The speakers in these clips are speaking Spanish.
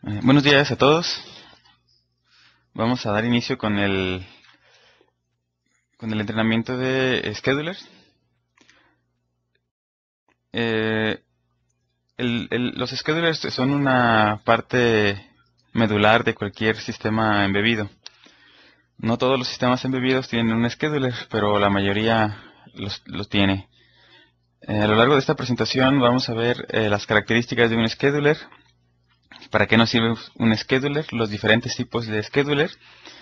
Buenos días a todos. Vamos a dar inicio con el entrenamiento de schedulers. Los schedulers son una parte medular de cualquier sistema embebido. No todos los sistemas embebidos tienen un scheduler, pero la mayoría los tiene. A lo largo de esta presentación vamos a ver las características de un scheduler, para qué nos sirve un scheduler, los diferentes tipos de scheduler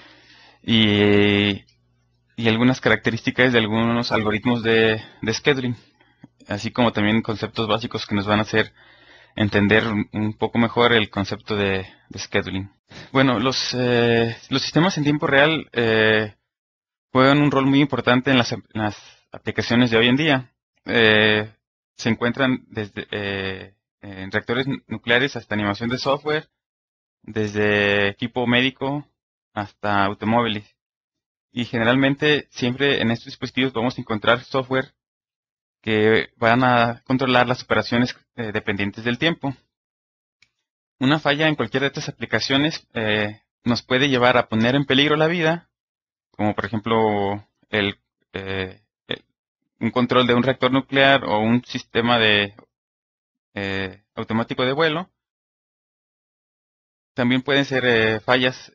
y algunas características de algunos algoritmos de scheduling, así como también conceptos básicos que nos van a hacer entender un poco mejor el concepto de scheduling. Bueno, los sistemas en tiempo real juegan un rol muy importante en las aplicaciones de hoy en día. Se encuentran desde en reactores nucleares hasta animación de software, desde equipo médico hasta automóviles. Y generalmente siempre en estos dispositivos vamos a encontrar software que van a controlar las operaciones dependientes del tiempo. Una falla en cualquiera de estas aplicaciones nos puede llevar a poner en peligro la vida, como por ejemplo eh, un control de un reactor nuclear o un sistema de automático de vuelo. También pueden ser fallas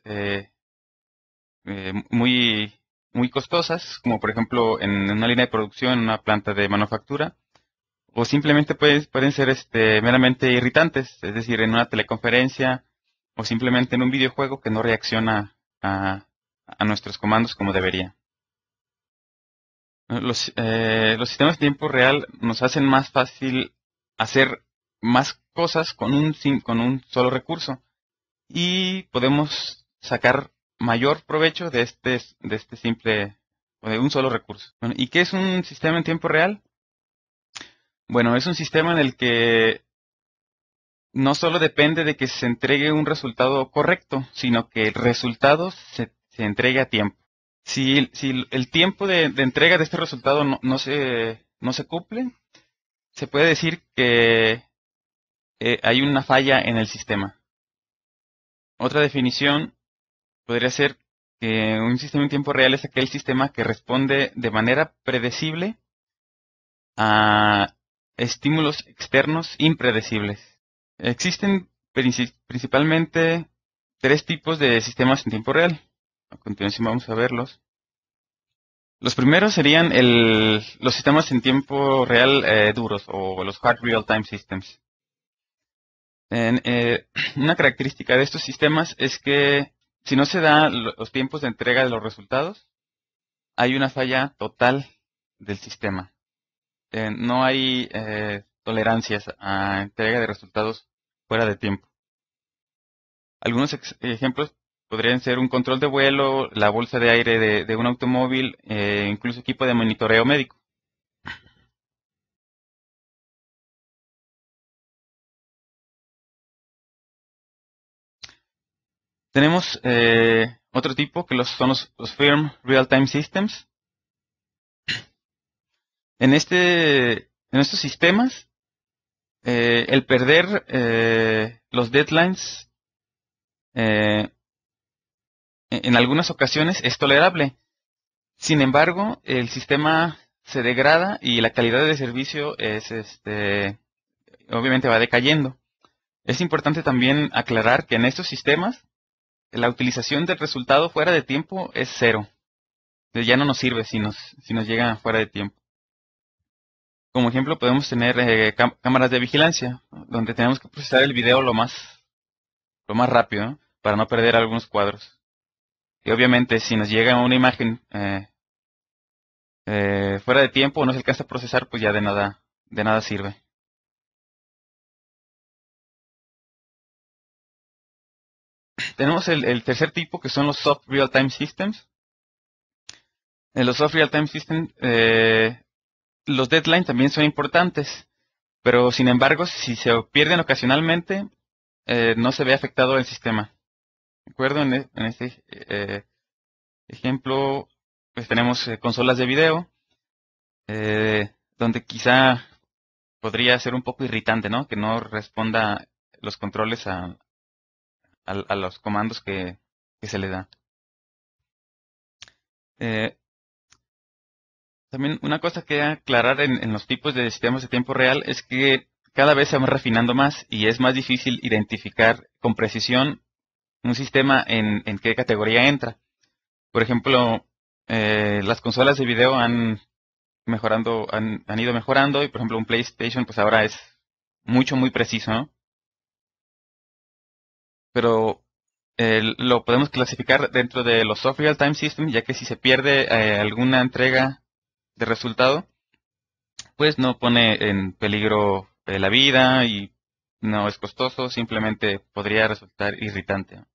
muy costosas, como por ejemplo en una línea de producción, en una planta de manufactura, o simplemente pueden ser meramente irritantes, es decir, en una teleconferencia o simplemente en un videojuego que no reacciona a nuestros comandos como debería. Los sistemas de tiempo real nos hacen más fácil hacer más cosas con un solo recurso y podemos sacar mayor provecho de este simple o de un solo recurso. Bueno, ¿y qué es un sistema en tiempo real? Bueno, es un sistema en el que no solo depende de que se entregue un resultado correcto, sino que el resultado se entregue a tiempo. Si el tiempo de entrega de este resultado no se cumple, se puede decir que hay una falla en el sistema. Otra definición podría ser que un sistema en tiempo real es aquel sistema que responde de manera predecible a estímulos externos impredecibles. Existen principalmente tres tipos de sistemas en tiempo real. A continuación vamos a verlos. Los primeros serían los sistemas en tiempo real duros o los Hard Real-Time Systems. Una característica de estos sistemas es que si no se dan los tiempos de entrega de los resultados, hay una falla total del sistema. No hay tolerancias a entrega de resultados fuera de tiempo. Algunos ejemplos podrían ser un control de vuelo, la bolsa de aire de un automóvil, incluso equipo de monitoreo médico. Tenemos otro tipo que son los Firm Real-Time Systems. En estos sistemas, el perder los deadlines eh, en algunas ocasiones es tolerable. Sin embargo, el sistema se degrada y la calidad de servicio obviamente va decayendo. Es importante también aclarar que en estos sistemas la utilización del resultado fuera de tiempo es cero. Ya no nos sirve si nos llega fuera de tiempo. Como ejemplo podemos tener cámaras de vigilancia, donde tenemos que procesar el video lo más rápido, ¿no? Para no perder algunos cuadros. Y obviamente si nos llega una imagen fuera de tiempo o no se alcanza a procesar, pues ya de nada sirve. Tenemos el tercer tipo, que son los Soft Real-Time Systems. En los Soft Real-Time Systems, los deadlines también son importantes, pero sin embargo, si se pierden ocasionalmente, no se ve afectado el sistema. ¿De acuerdo? En este ejemplo, pues tenemos consolas de video, donde quizá podría ser un poco irritante, ¿no? Que no responda los controles a los comandos que se le da. Eh, También una cosa que aclarar en los tipos de sistemas de tiempo real es que cada vez se van refinando más y es más difícil identificar con precisión un sistema en qué categoría entra. Por ejemplo, las consolas de video han ido mejorando y por ejemplo un PlayStation pues ahora es muy preciso, ¿no? Pero lo podemos clasificar dentro de los soft real-time systems, ya que si se pierde alguna entrega de resultado, pues no pone en peligro la vida y no es costoso, simplemente podría resultar irritante.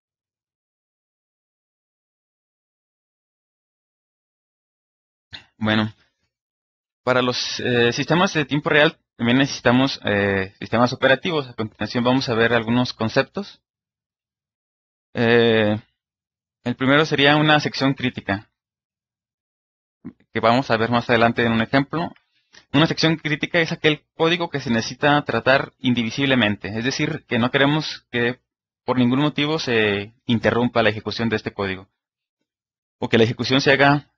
Bueno, para los sistemas de tiempo real también necesitamos sistemas operativos. A continuación vamos a ver algunos conceptos. Eh, el primero sería una sección crítica, que vamos a ver más adelante en un ejemplo. Una sección crítica es aquel código que se necesita tratar indivisiblemente, es decir, que no queremos que por ningún motivo se interrumpa la ejecución de este código, o que la ejecución se haga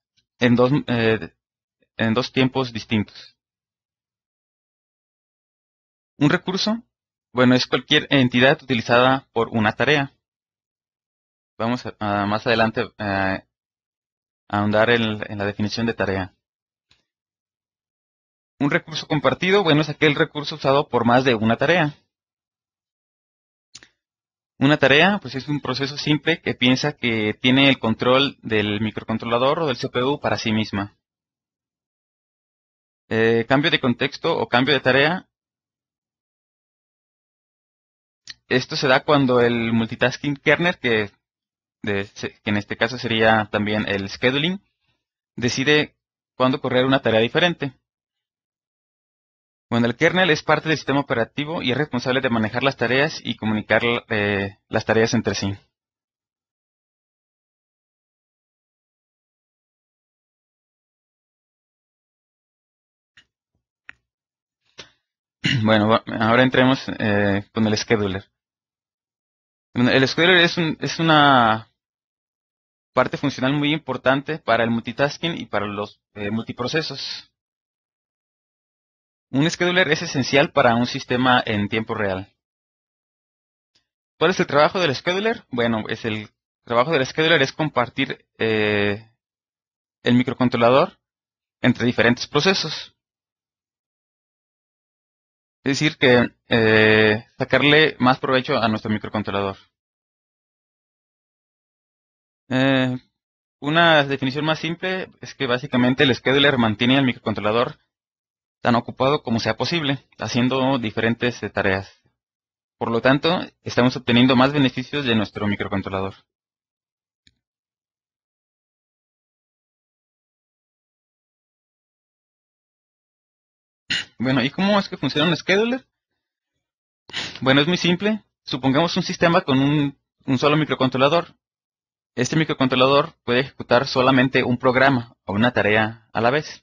en dos tiempos distintos. Un recurso, bueno, es cualquier entidad utilizada por una tarea. Vamos más adelante a ahondar en la definición de tarea. Un recurso compartido, bueno, es aquel recurso usado por más de una tarea. Una tarea, pues es un proceso simple que piensa que tiene el control del microcontrolador o del CPU para sí misma. Cambio de contexto o cambio de tarea. Esto se da cuando el multitasking kernel, que en este caso sería también el scheduling, decide cuándo correr una tarea diferente. Bueno, el kernel es parte del sistema operativo y es responsable de manejar las tareas y comunicar las tareas entre sí. Bueno, ahora entremos con el scheduler. Bueno, el scheduler es una parte funcional muy importante para el multitasking y para los multiprocesos. Un scheduler es esencial para un sistema en tiempo real. ¿Cuál es el trabajo del scheduler? Bueno, el trabajo del scheduler es compartir el microcontrolador entre diferentes procesos. Es decir, que sacarle más provecho a nuestro microcontrolador. Eh, una definición más simple es que básicamente el scheduler mantiene al microcontrolador tan ocupado como sea posible, haciendo diferentes tareas. Por lo tanto, estamos obteniendo más beneficios de nuestro microcontrolador. Bueno, ¿y cómo es que funciona un scheduler? Bueno, es muy simple. Supongamos un sistema con un solo microcontrolador. Este microcontrolador puede ejecutar solamente un programa o una tarea a la vez.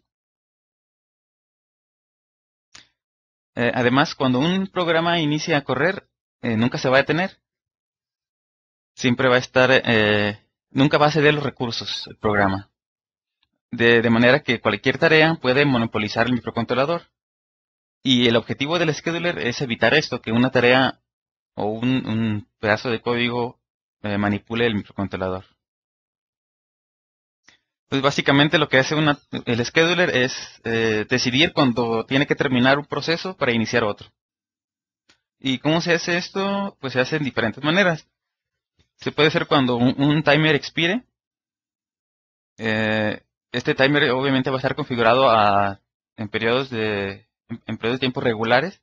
Además, cuando un programa inicia a correr, nunca se va a detener. Siempre va a estar, nunca va a ceder los recursos el programa. De manera que cualquier tarea puede monopolizar el microcontrolador. Y el objetivo del scheduler es evitar esto, que una tarea o un pedazo de código manipule el microcontrolador. Pues básicamente lo que hace el scheduler es decidir cuando tiene que terminar un proceso para iniciar otro. ¿Y cómo se hace esto? Pues se hace en diferentes maneras. Se puede hacer cuando un timer expire. Eh, este timer obviamente va a estar configurado en periodos de tiempo regulares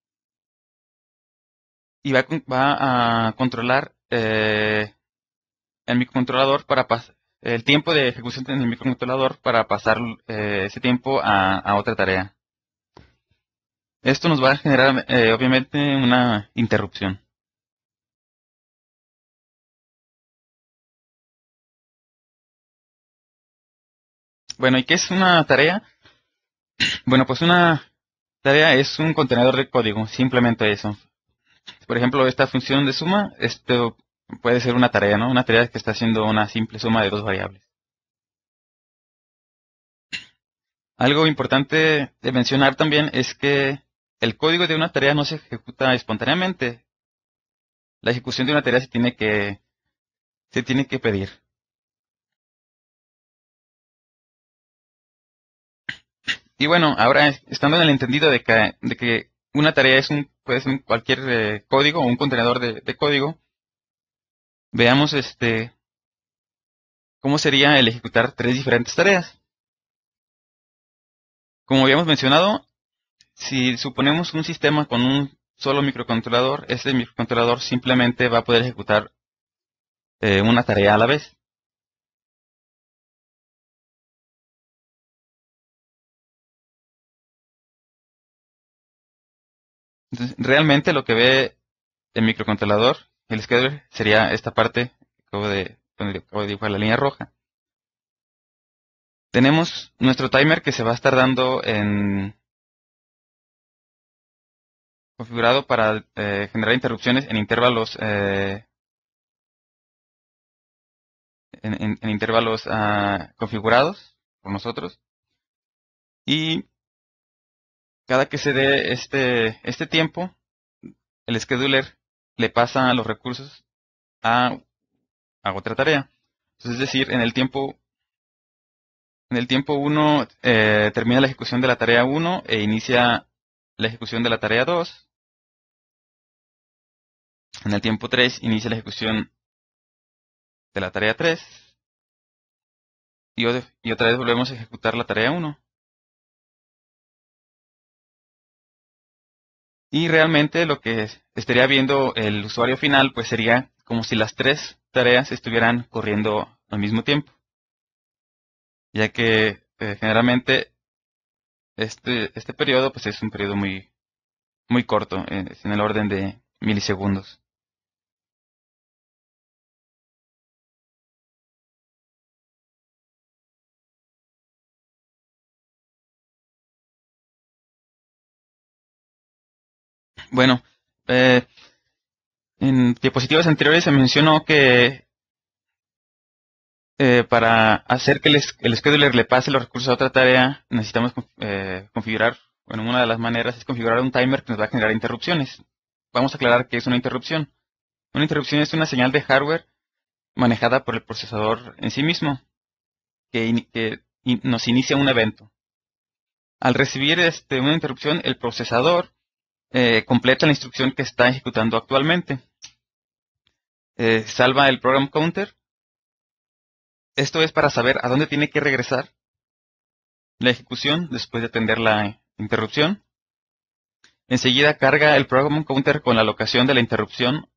y va a controlar el microcontrolador el tiempo de ejecución en el microcontrolador para pasar ese tiempo a otra tarea. Esto nos va a generar obviamente una interrupción. Bueno, ¿y qué es una tarea? Bueno, pues una tarea es un contenedor de código, simplemente eso. Por ejemplo, esta función de suma, esto puede ser una tarea, ¿no? Una tarea que está haciendo una simple suma de dos variables. Algo importante de mencionar también es que el código de una tarea no se ejecuta espontáneamente. La ejecución de una tarea se tiene que pedir. Y bueno, ahora estando en el entendido de que una tarea puede ser cualquier código o un contenedor de código, veamos cómo sería el ejecutar tres diferentes tareas. Como habíamos mencionado, si suponemos un sistema con un solo microcontrolador, ese microcontrolador simplemente va a poder ejecutar una tarea a la vez. Entonces, realmente lo que ve el microcontrolador, el scheduler, sería esta parte que donde acabo de dibujar la línea roja. Tenemos nuestro timer que se va a estar dando configurado para generar interrupciones en intervalos en intervalos configurados por nosotros. Y cada que se dé este tiempo, el scheduler le pasa los recursos a, a otra tarea. Entonces, es decir, en el tiempo 1 termina la ejecución de la tarea 1 e inicia la ejecución de la tarea 2. En el tiempo 3 inicia la ejecución de la tarea 3. Y otra vez volvemos a ejecutar la tarea 1. Y realmente lo que estaría viendo el usuario final pues sería como si las tres tareas estuvieran corriendo al mismo tiempo, ya que generalmente este periodo pues es un periodo muy, muy corto, es en el orden de milisegundos. Bueno, eh, en diapositivas anteriores se mencionó que para hacer que el scheduler le pase los recursos a otra tarea, necesitamos configurar, bueno, una de las maneras es configurar un timer que nos va a generar interrupciones. Vamos a aclarar qué es una interrupción. Una interrupción es una señal de hardware manejada por el procesador en sí mismo, que nos inicia un evento. Al recibir una interrupción, el procesador completa la instrucción que está ejecutando actualmente. Salva el program counter. Esto es para saber a dónde tiene que regresar la ejecución después de atender la interrupción. Enseguida carga el program counter con la locación de la interrupción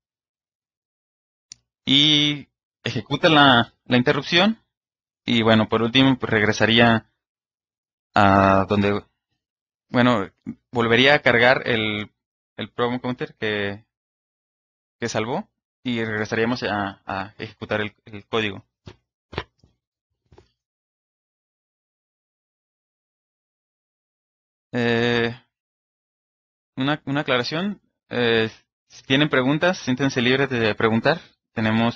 y ejecuta la interrupción. Y bueno, por último, pues regresaría a donde, bueno, volvería a cargar el program counter que salvó y regresaríamos a ejecutar el código. Eh, una aclaración. Si tienen preguntas, siéntense libres de preguntar. Tenemos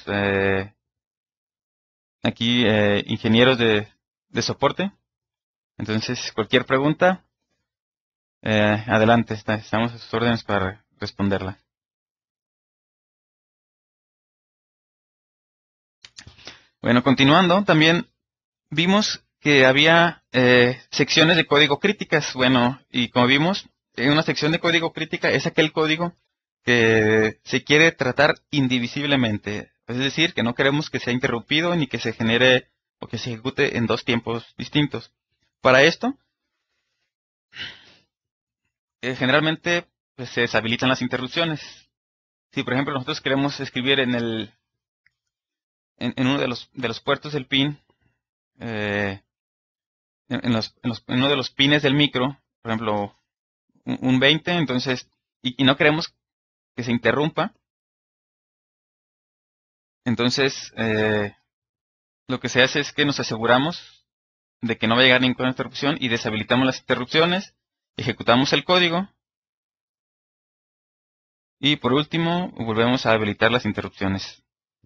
aquí ingenieros de soporte. Entonces, cualquier pregunta, adelante. Estamos a sus órdenes para responderla. Bueno, continuando, también vimos que había secciones de código críticas. Bueno, y como vimos, una sección de código crítica es aquel código que se quiere tratar indivisiblemente. Es decir, que no queremos que sea interrumpido ni que se genere o que se ejecute en dos tiempos distintos. Para esto, generalmente pues, se deshabilitan las interrupciones. Si, por ejemplo, nosotros queremos escribir en uno de los puertos del pin, eh, en uno de los pines del micro, por ejemplo, un 20, entonces, y no queremos que se interrumpa, entonces lo que se hace es que nos aseguramos de que no va a llegar ninguna interrupción y deshabilitamos las interrupciones, ejecutamos el código Y por último, volvemos a habilitar las interrupciones.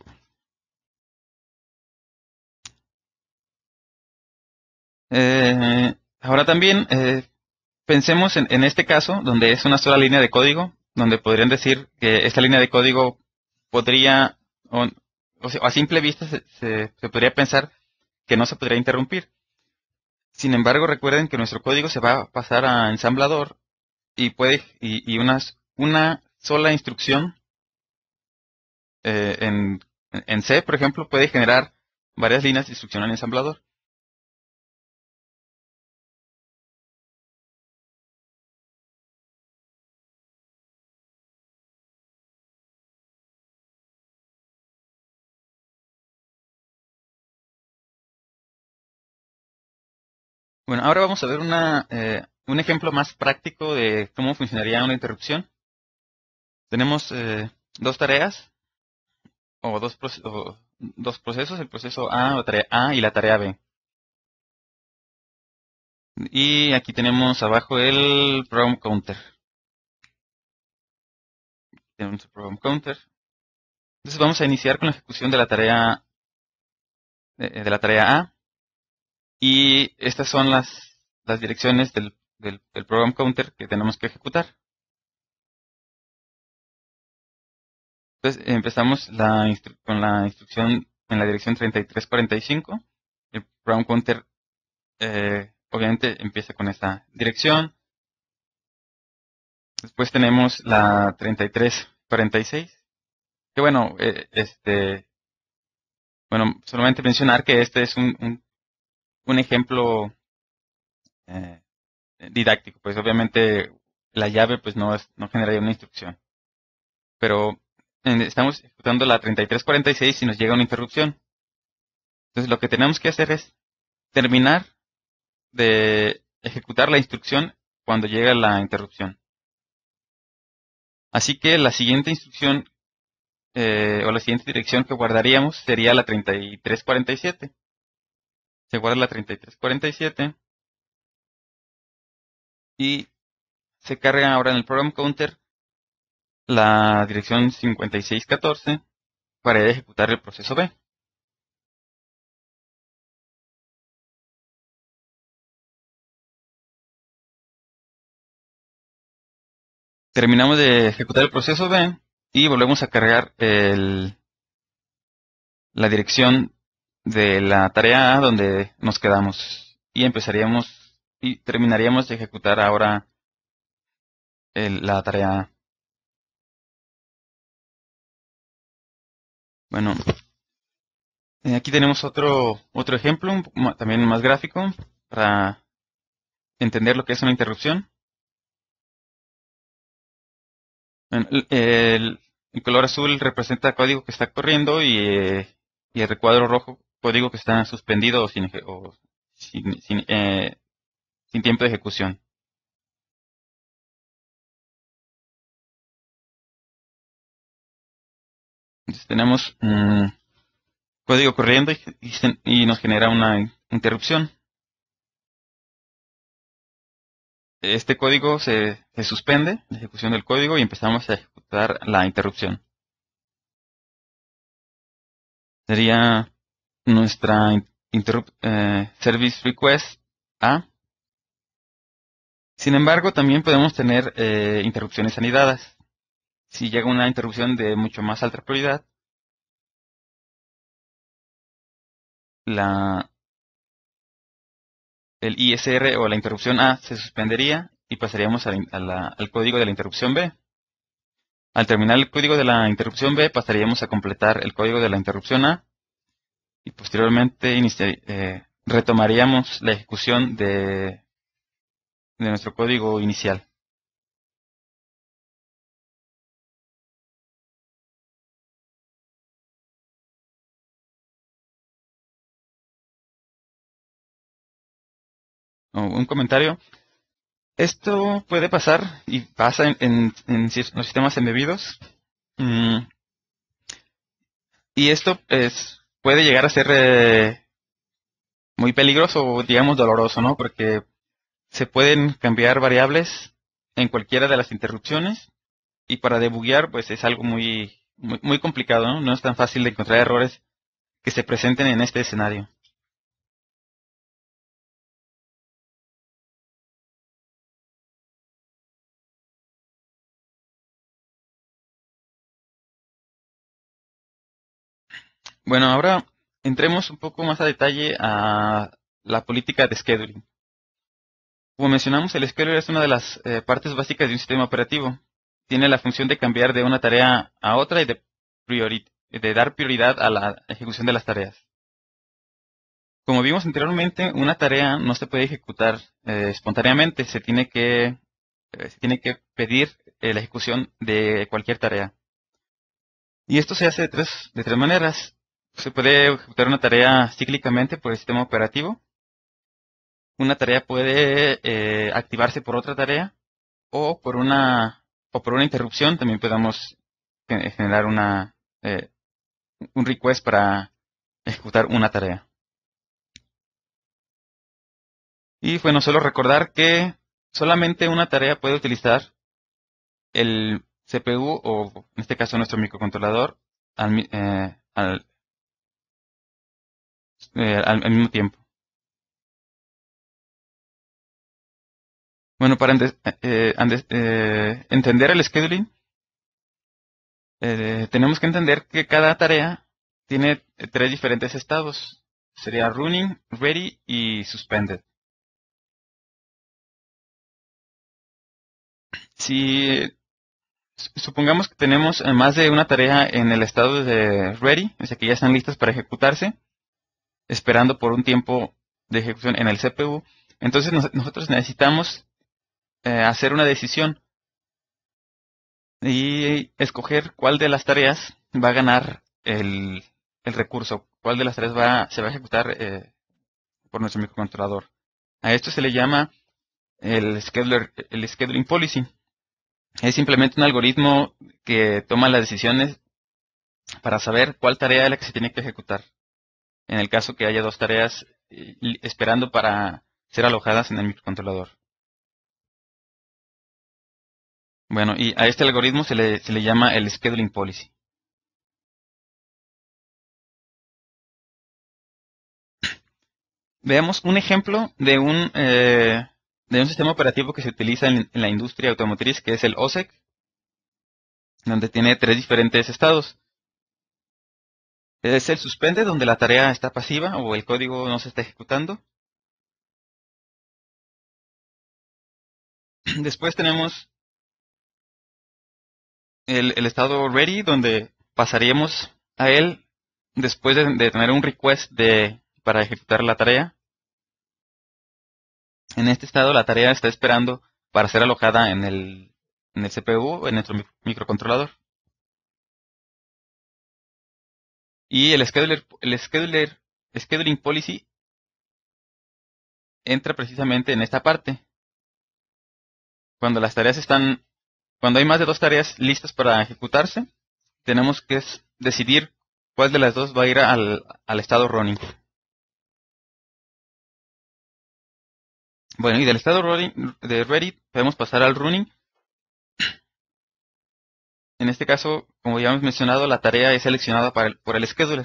Ahora también pensemos en este caso, donde es una sola línea de código, donde podrían decir que esta línea de código podría, o sea, a simple vista se podría pensar que no se podría interrumpir. Sin embargo, recuerden que nuestro código se va a pasar a ensamblador y una sola instrucción eh, en, en C, por ejemplo, puede generar varias líneas de instrucción en ensamblador. Bueno, ahora vamos a ver un ejemplo más práctico de cómo funcionaría una interrupción. Tenemos dos tareas o dos procesos, el proceso A, la tarea A y la tarea B. Y aquí tenemos abajo el program counter. Tenemos el program counter. Entonces vamos a iniciar con la ejecución de la tarea A. Y estas son las direcciones del program counter que tenemos que ejecutar. Entonces empezamos con la instrucción en la dirección 3345. El program counter obviamente empieza con esta dirección. Después tenemos la 3346. Que bueno, bueno, solamente mencionar que este es un ejemplo eh, didáctico. Pues obviamente la llave pues no generaría una instrucción. Pero estamos ejecutando la 3346 y nos llega una interrupción. Entonces lo que tenemos que hacer es terminar de ejecutar la instrucción cuando llega la interrupción. Así que la siguiente instrucción o la siguiente dirección que guardaríamos sería la 3347. Se guarda la 3347 y se carga ahora en el program counter la dirección 5614 para ejecutar el proceso B. Terminamos de ejecutar el proceso B y volvemos a cargar la dirección de la tarea A donde nos quedamos y empezaríamos y terminaríamos de ejecutar ahora la tarea A. Bueno, aquí tenemos otro ejemplo, también más gráfico, para entender lo que es una interrupción. Bueno, el color azul representa código que está corriendo y el recuadro rojo código que está suspendido o sin tiempo de ejecución. Entonces tenemos código corriendo y nos genera una interrupción. Este código se suspende, la ejecución del código, y empezamos a ejecutar la interrupción. Sería nuestra service request A. Sin embargo, también podemos tener interrupciones anidadas. Si llega una interrupción de mucho más alta prioridad, el ISR o la interrupción A se suspendería y pasaríamos al código de la interrupción B. Al terminar el código de la interrupción B, pasaríamos a completar el código de la interrupción A y posteriormente retomaríamos la ejecución de nuestro código inicial. Un comentario. Esto puede pasar y pasa en los sistemas embebidos. Mm, y esto puede llegar a ser muy peligroso o digamos doloroso, ¿no? Porque se pueden cambiar variables en cualquiera de las interrupciones y para debuguear pues es algo muy complicado, ¿no? No es tan fácil de encontrar errores que se presenten en este escenario. Bueno, ahora entremos un poco más a detalle a la política de scheduling. Como mencionamos, el scheduler es una de las partes básicas de un sistema operativo. Tiene la función de cambiar de una tarea a otra y de dar prioridad a la ejecución de las tareas. Como vimos anteriormente, una tarea no se puede ejecutar espontáneamente, se tiene que pedir la ejecución de cualquier tarea. Y esto se hace de tres maneras. Se puede ejecutar una tarea cíclicamente por el sistema operativo. Una tarea puede activarse por otra tarea o por una interrupción. También podemos generar eh, un request para ejecutar una tarea. Y bueno, solo recordar que solamente una tarea puede utilizar el CPU o en este caso nuestro microcontrolador al mismo tiempo. Bueno, para entender el scheduling, tenemos que entender que cada tarea tiene tres diferentes estados. Sería running, ready y suspended. Si supongamos que tenemos más de una tarea en el estado de ready, o sea que ya están listas para ejecutarse, esperando por un tiempo de ejecución en el CPU, entonces nosotros necesitamos hacer una decisión y escoger cuál de las tareas va a ganar el recurso, cuál de las tareas se va a ejecutar por nuestro microcontrolador. A esto se le llama el scheduling policy. Es simplemente un algoritmo que toma las decisiones para saber cuál tarea es la que se tiene que ejecutar. En el caso que haya dos tareas esperando para ser alojadas en el microcontrolador. Bueno, y a este algoritmo se le llama el scheduling policy. Veamos un ejemplo de un sistema operativo que se utiliza en la industria automotriz, que es el OSEC, donde tiene tres diferentes estados. Es el suspende, donde la tarea está pasiva o el código no se está ejecutando. Después tenemos el estado ready, donde pasaríamos a él después de tener un request para ejecutar la tarea. En este estado la tarea está esperando para ser alojada en el CPU, en nuestro microcontrolador. Y scheduling policy entra precisamente en esta parte. Cuando cuando hay más de dos tareas listas para ejecutarse, tenemos que decidir cuál de las dos va a ir al estado running. Bueno, y del estado running, de ready podemos pasar al running. En este caso, como ya hemos mencionado, la tarea es seleccionada por el scheduler.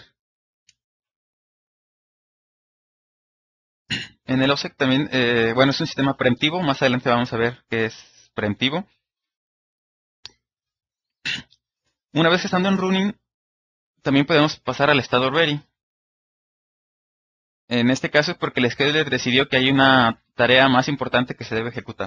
En el OSEC también, bueno, es un sistema preemptivo. Más adelante vamos a ver qué es preemptivo. Una vez estando en running, también podemos pasar al estado ready. En este caso es porque el scheduler decidió que hay una tarea más importante que se debe ejecutar.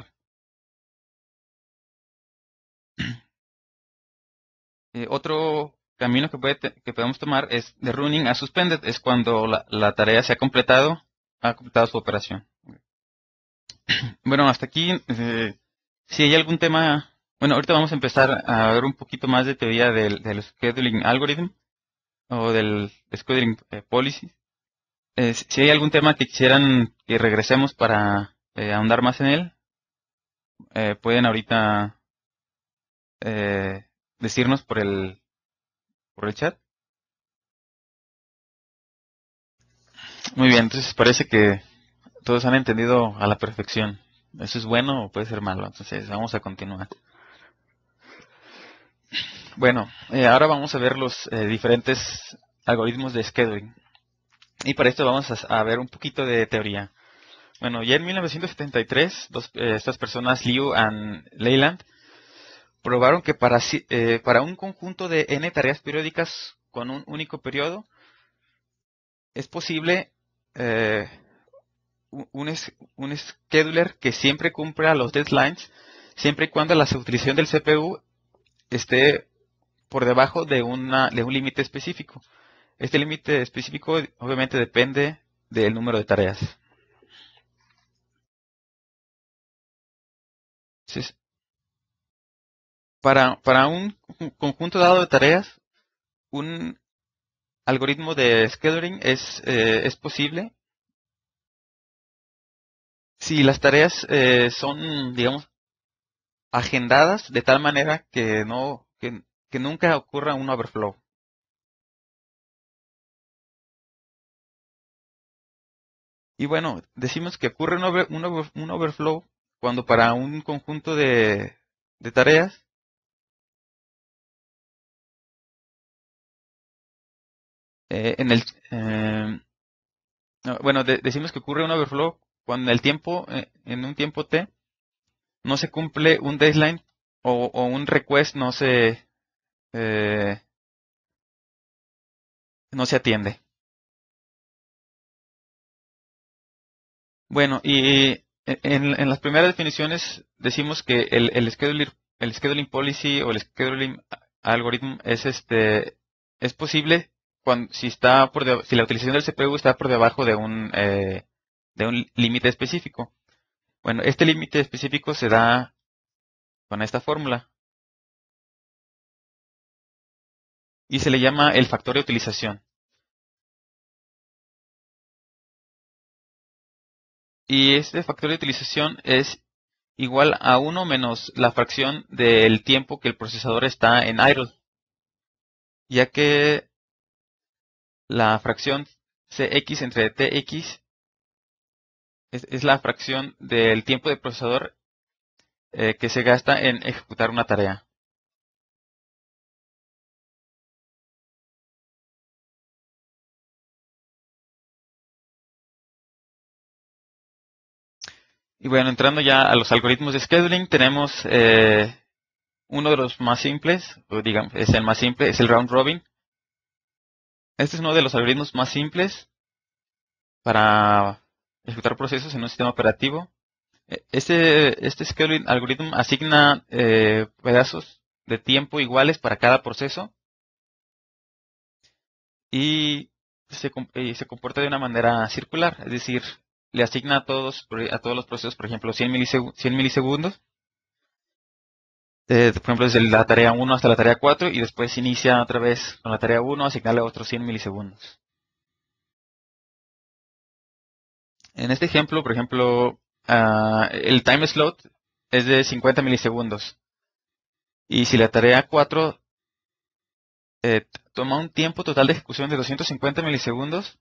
Otro camino que podemos tomar es de running a suspended, es cuando la tarea se ha completado su operación. Bueno, hasta aquí, si hay algún tema, bueno, ahorita vamos a empezar a ver un poquito más de teoría del scheduling algorithm o del scheduling policy. Si hay algún tema que quisieran que regresemos para ahondar más en él, pueden ahorita decirnos por el chat. Muy bien, entonces parece que todos han entendido a la perfección. ¿Eso es bueno o puede ser malo? Entonces vamos a continuar. Bueno, ahora vamos a ver los diferentes algoritmos de scheduling. Y para esto vamos a ver un poquito de teoría. Bueno, ya en 1973, estas personas, Liu y Leyland, probaron que para un conjunto de n tareas periódicas con un único periodo, es posible eh, un scheduler que siempre cumpla los deadlines, siempre y cuando la utilización del CPU esté por debajo de un límite específico. Este límite específico obviamente depende del número de tareas. Entonces, para un conjunto dado de tareas, un algoritmo de scheduling es posible si las tareas son, digamos, agendadas de tal manera que nunca ocurra un overflow. Y bueno, decimos que ocurre un overflow cuando para un conjunto de tareas, en el, no, bueno, decimos que ocurre un overflow cuando en un tiempo t, no se cumple un deadline o un request eh, no se atiende. Bueno, y en las primeras definiciones decimos que el scheduling policy o el scheduling algorithm es posible si la utilización del CPU está por debajo de un límite específico. Bueno, este límite específico se da con esta fórmula y se le llama el factor de utilización. Y este factor de utilización es igual a 1 menos la fracción del tiempo que el procesador está en idle, ya que la fracción Cx entre Tx es la fracción del tiempo de procesador que se gasta en ejecutar una tarea. Y bueno, entrando ya a los algoritmos de scheduling, tenemos uno de los más simples, o digamos, es el más simple, es el round robin. Este es uno de los algoritmos más simples para ejecutar procesos en un sistema operativo. Este scheduling algoritmo asigna pedazos de tiempo iguales para cada proceso y se comporta de una manera circular, es decir, le asigna a todos los procesos, por ejemplo, 100 milisegundos, por ejemplo, desde la tarea 1 hasta la tarea 4 y después inicia otra vez con la tarea 1, asignarle otros 100 milisegundos. En este ejemplo, por ejemplo, el time slot es de 50 milisegundos. Y si la tarea 4 toma un tiempo total de ejecución de 250 milisegundos,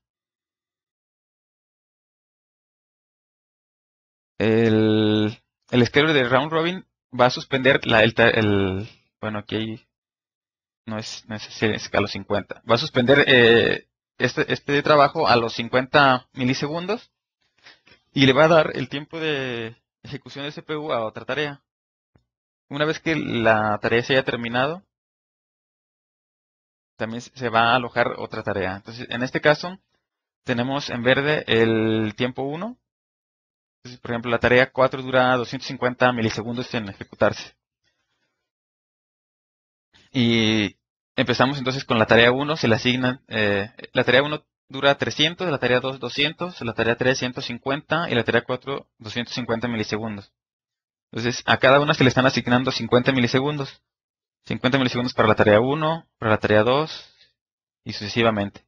el, el scheduler de round robin va a suspender bueno, aquí no es a los 50. Va a suspender este trabajo a los 50 milisegundos y le va a dar el tiempo de ejecución de CPU a otra tarea. Una vez que la tarea se haya terminado, también se va a alojar otra tarea. Entonces, en este caso, tenemos en verde el tiempo 1. Entonces, por ejemplo, la tarea 4 dura 250 milisegundos en ejecutarse. Y empezamos entonces con la tarea 1, se le asignan, la tarea 1 dura 300, la tarea 2 200, la tarea 3 150 y la tarea 4 250 milisegundos. Entonces, a cada una se le están asignando 50 milisegundos. 50 milisegundos para la tarea 1, para la tarea 2 y sucesivamente.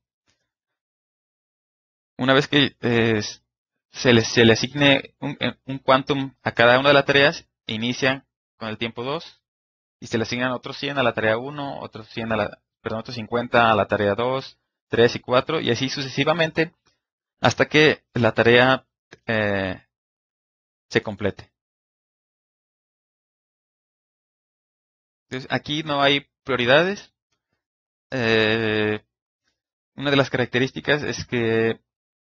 Una vez que se le asigne un quantum a cada una de las tareas, inicia con el tiempo 2 y se le asignan otros 100 a la tarea 1, otros 100 otros 50 a la tarea 2, 3 y 4 y así sucesivamente hasta que la tarea eh, se complete. Entonces, aquí no hay prioridades. Una de las características es que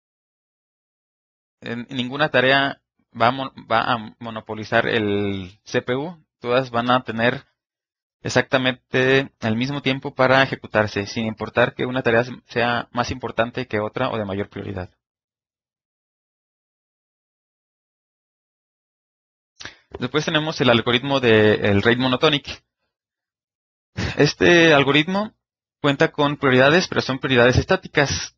ninguna tarea va a monopolizar el CPU. Todas van a tener exactamente el mismo tiempo para ejecutarse, sin importar que una tarea sea más importante que otra o de mayor prioridad. Después tenemos el algoritmo del rate monotonic. Este algoritmo cuenta con prioridades, pero son prioridades estáticas.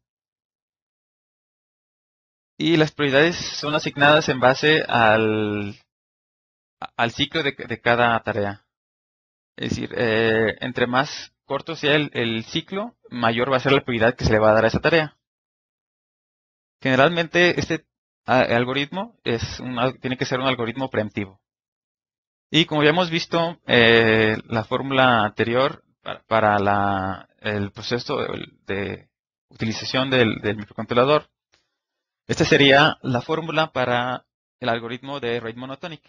Y las prioridades son asignadas en base al ciclo de cada tarea. Es decir, entre más corto sea el ciclo, mayor va a ser la prioridad que se le va a dar a esa tarea. Generalmente este algoritmo tiene que ser un algoritmo preemptivo. Y como ya hemos visto, la fórmula anterior para el proceso de utilización del microcontrolador, esta sería la fórmula para el algoritmo de rate monotonic.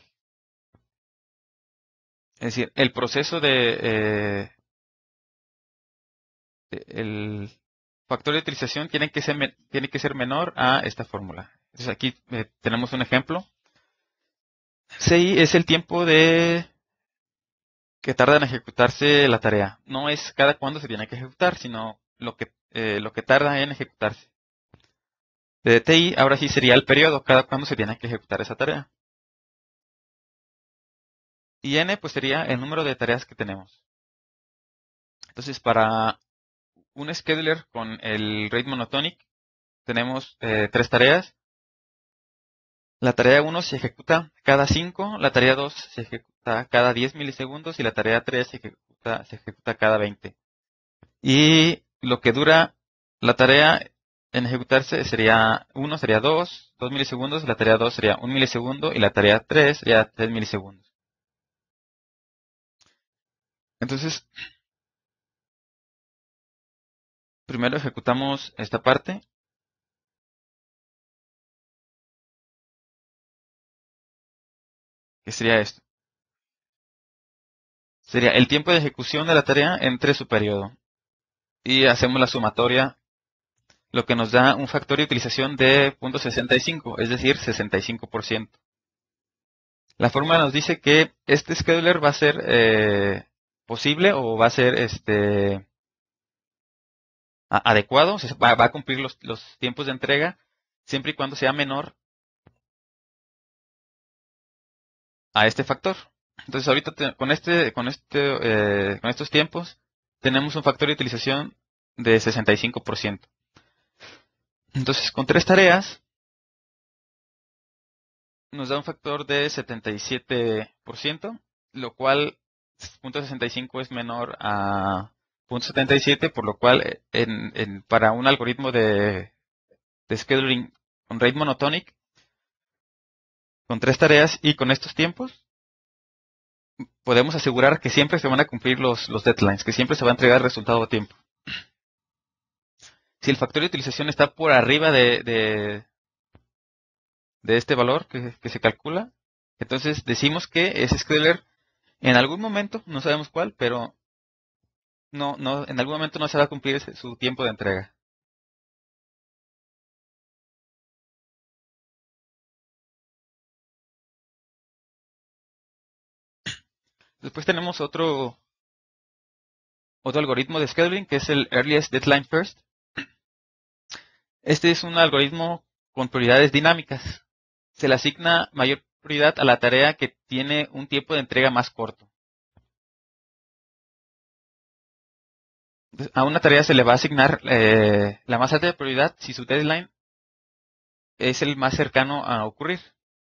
Es decir, el proceso el factor de utilización tiene que ser menor a esta fórmula. Entonces aquí tenemos un ejemplo. CI es el tiempo que tarda en ejecutarse la tarea. No es cada cuándo se tiene que ejecutar, sino lo que tarda en ejecutarse. De TI ahora sí sería el periodo, cada cuándo se tiene que ejecutar esa tarea. Y N pues sería el número de tareas que tenemos. Entonces para un scheduler con el rate monotonic tenemos 3 tareas. La tarea 1 se ejecuta cada 5, la tarea 2 se ejecuta cada 10 milisegundos y la tarea 3 se ejecuta cada 20. Y lo que dura la tarea en ejecutarse sería 1 sería 2 milisegundos, la tarea 2 sería 1 milisegundo y la tarea 3 sería 3 milisegundos. Entonces, primero ejecutamos esta parte. ¿Qué sería esto? Sería el tiempo de ejecución de la tarea entre su periodo. Y hacemos la sumatoria, lo que nos da un factor de utilización de 0.65, es decir, 65%. La fórmula nos dice que este scheduler va a ser posible o va a ser adecuado, o sea, va a cumplir los tiempos de entrega siempre y cuando sea menor a este factor. Entonces ahorita con estos tiempos tenemos un factor de utilización de 65%. Entonces con 3 tareas nos da un factor de 77%, lo cual 0.65 es menor a 0.77, por lo cual para un algoritmo de scheduling con rate monotonic, con 3 tareas y con estos tiempos, podemos asegurar que siempre se van a cumplir los deadlines, que siempre se va a entregar el resultado a tiempo. Si el factor de utilización está por arriba de este valor que se calcula, entonces decimos que ese scheduler en algún momento, no sabemos cuál, pero en algún momento no se va a cumplir su tiempo de entrega. Después tenemos otro algoritmo de scheduling que es el Earliest Deadline First. Este es un algoritmo con prioridades dinámicas. Se le asigna mayor prioridad a la tarea que tiene un tiempo de entrega más corto. Entonces, a una tarea se le va a asignar la más alta de prioridad si su deadline es el más cercano a ocurrir.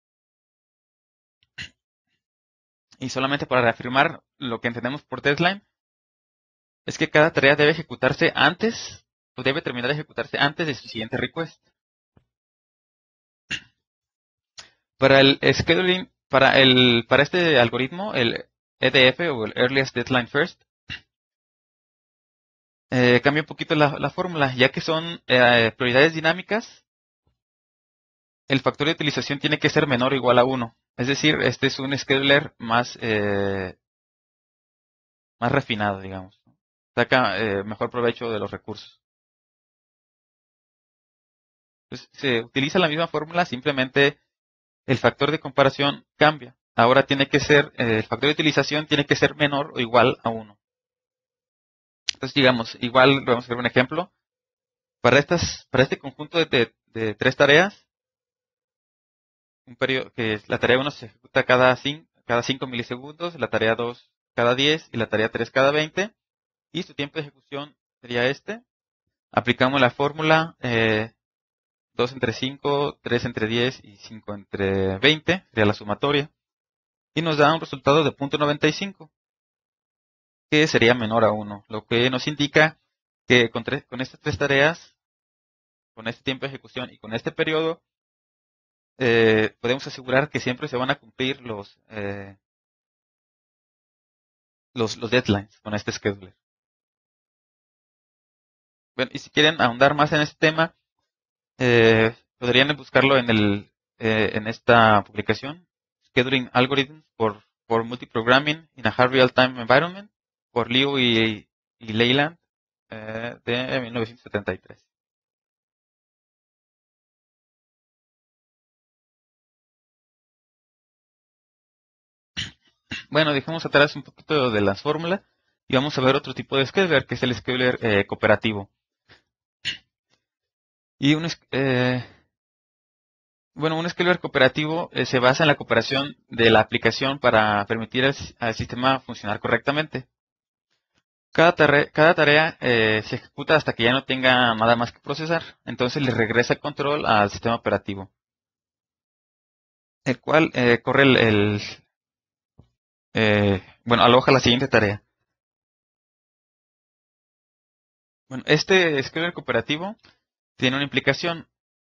Y solamente para reafirmar lo que entendemos por deadline, es que cada tarea debe ejecutarse antes, o debe terminar de ejecutarse antes de su siguiente request. Para el scheduling, para este algoritmo, el EDF o el Earliest Deadline First, cambia un poquito la fórmula, ya que son prioridades dinámicas, el factor de utilización tiene que ser menor o igual a 1. Es decir, este es un scheduler más más refinado, digamos. Saca mejor provecho de los recursos. Pues, se utiliza la misma fórmula, simplemente el factor de comparación cambia. Ahora tiene que ser, el factor de utilización tiene que ser menor o igual a 1. Entonces, digamos, igual vamos a hacer un ejemplo. Para este conjunto de 3 tareas, un periodo que la tarea 1 se ejecuta cada 5 milisegundos, la tarea 2 cada 10 y la tarea 3 cada 20, y su tiempo de ejecución sería este. Aplicamos la fórmula 2 entre 5, 3 entre 10 y 5 entre 20, sería la sumatoria, y nos da un resultado de 0.95, que sería menor a 1, lo que nos indica que con estas 3 tareas, con este tiempo de ejecución y con este periodo, podemos asegurar que siempre se van a cumplir los deadlines con este scheduler. Bueno, y si quieren ahondar más en este tema, podrían buscarlo en esta publicación, Scheduling Algorithms for Multiprogramming in a Hard Real-Time Environment, por Liu y Leyland, de 1973. Bueno, dejemos atrás un poquito de las fórmulas y vamos a ver otro tipo de scheduler, que es el scheduler cooperativo. Y un scheduler cooperativo se basa en la cooperación de la aplicación para permitir al sistema funcionar correctamente. Cada tarea se ejecuta hasta que ya no tenga nada más que procesar. Entonces le regresa el control al sistema operativo, el cual corre aloja la siguiente tarea. Bueno, este scheduler cooperativo tiene una implicación.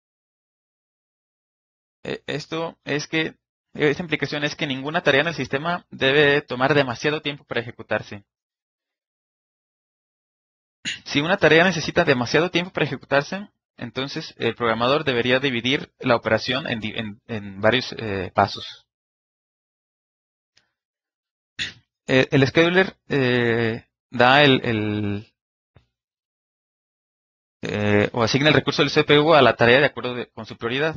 Esta implicación es que ninguna tarea en el sistema debe tomar demasiado tiempo para ejecutarse. Si una tarea necesita demasiado tiempo para ejecutarse, entonces el programador debería dividir la operación en varios pasos. El scheduler da o asigna el recurso del CPU a la tarea de acuerdo con su prioridad.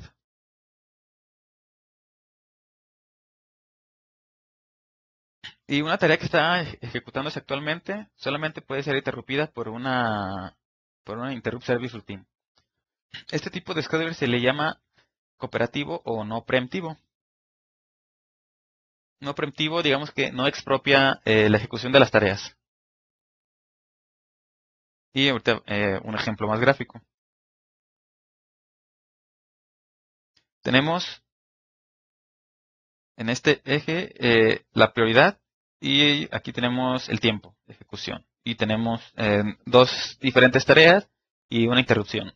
Y una tarea que está ejecutándose actualmente solamente puede ser interrumpida por una interrupt service routine. Este tipo de scheduler se le llama cooperativo o no preemptivo. No preemptivo, digamos que no expropia la ejecución de las tareas. Y ahorita un ejemplo más gráfico. Tenemos en este eje la prioridad y aquí tenemos el tiempo de ejecución. Y tenemos dos diferentes tareas y una interrupción.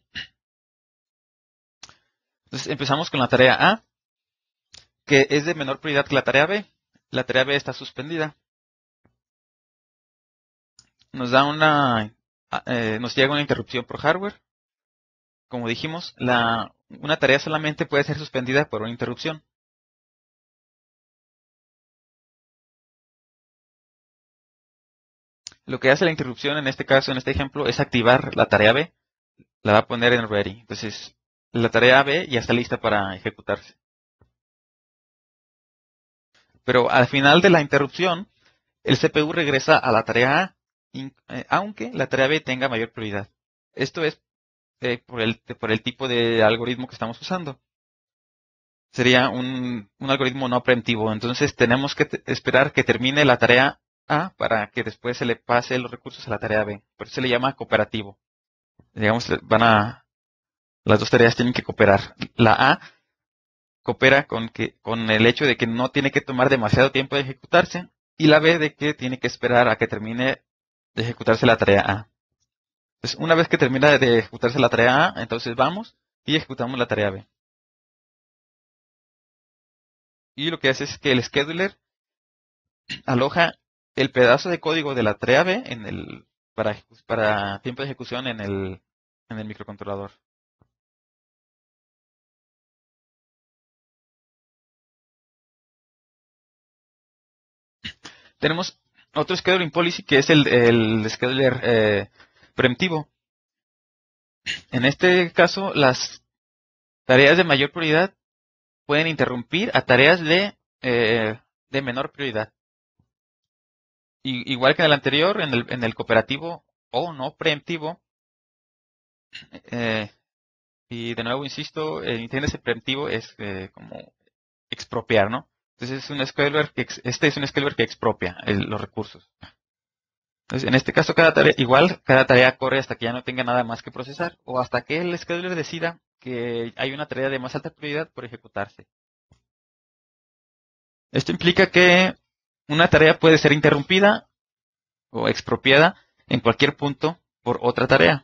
Entonces empezamos con la tarea A, que es de menor prioridad que la tarea B. La tarea B está suspendida. Nos llega una interrupción por hardware. Como dijimos, una tarea solamente puede ser suspendida por una interrupción. Lo que hace la interrupción en este caso, en este ejemplo, es activar la tarea B. La va a poner en ready. Entonces, la tarea B ya está lista para ejecutarse. Pero al final de la interrupción, el CPU regresa a la tarea A, aunque la tarea B tenga mayor prioridad. Esto es por el tipo de algoritmo que estamos usando. Sería un algoritmo no preemptivo. Entonces tenemos que esperar que termine la tarea A para que después se le pase los recursos a la tarea B. Por eso se le llama cooperativo. Digamos, las dos tareas tienen que cooperar. La A coopera con el hecho de que no tiene que tomar demasiado tiempo de ejecutarse y la B de que tiene que esperar a que termine de ejecutarse la tarea A. Entonces, una vez que termina de ejecutarse la tarea A, entonces vamos y ejecutamos la tarea B. Y lo que hace es que el scheduler aloja el pedazo de código de la tarea B para tiempo de ejecución en el microcontrolador. Tenemos otro scheduling policy que es el scheduler preemptivo. En este caso, las tareas de mayor prioridad pueden interrumpir a tareas de menor prioridad. Igual que en el anterior, en el cooperativo o no preemptivo, y de nuevo insisto, entiéndase preemptivo es como expropiar, ¿no? Entonces es un scheduler este es un scheduler que expropia los recursos. Entonces, en este caso, cada tarea corre hasta que ya no tenga nada más que procesar o hasta que el scheduler decida que hay una tarea de más alta prioridad por ejecutarse. Esto implica que una tarea puede ser interrumpida o expropiada en cualquier punto por otra tarea.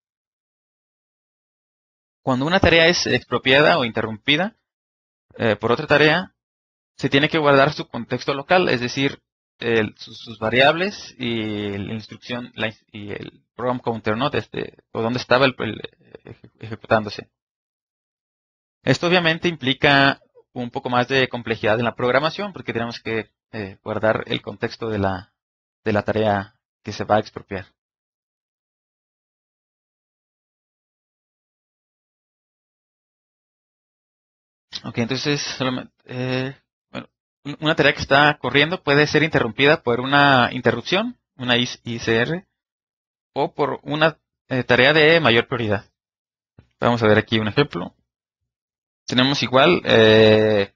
Cuando una tarea es expropiada o interrumpida por otra tarea, se tiene que guardar su contexto local, es decir, sus variables y la instrucción y el program counter, ¿no? O dónde estaba ejecutándose. Esto obviamente implica un poco más de complejidad en la programación porque tenemos que guardar el contexto de la tarea que se va a expropiar. Ok, entonces bueno, una tarea que está corriendo puede ser interrumpida por una interrupción, una ICR, o por una tarea de mayor prioridad. Vamos a ver aquí un ejemplo. Tenemos igual, de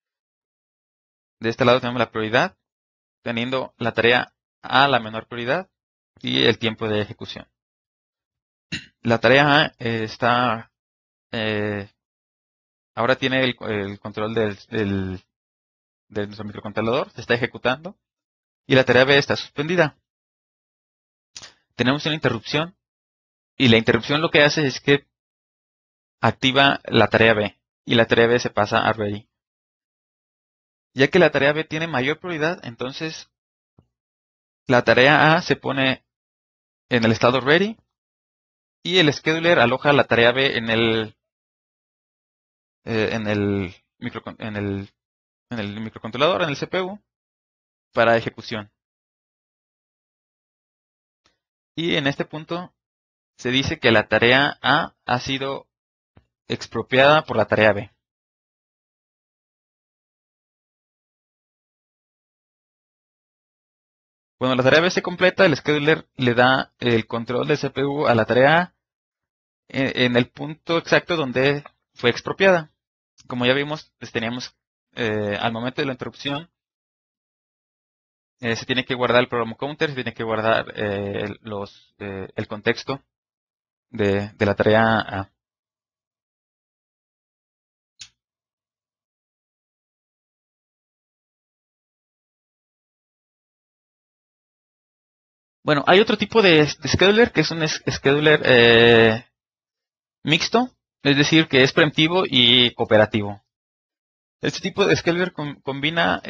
este lado tenemos la prioridad, teniendo la tarea a la menor prioridad y el tiempo de ejecución. La tarea A ahora tiene el control de nuestro microcontrolador, se está ejecutando, y la tarea B está suspendida. Tenemos una interrupción, y la interrupción lo que hace es que activa la tarea B, y la tarea B se pasa a ready. Ya que la tarea B tiene mayor prioridad, entonces la tarea A se pone en el estado ready, y el scheduler aloja la tarea B en el microcontrolador, en el CPU, para ejecución. Y en este punto se dice que la tarea A ha sido expropiada por la tarea B. Cuando la tarea B se completa, el scheduler le da el control del CPU a la tarea A en el punto exacto donde fue expropiada. Como ya vimos, pues teníamos al momento de la interrupción, se tiene que guardar el program counter, se tiene que guardar el contexto de la tarea A. Bueno, hay otro tipo de scheduler que es un scheduler mixto, es decir, que es preemptivo y cooperativo. Este tipo de scheduler combina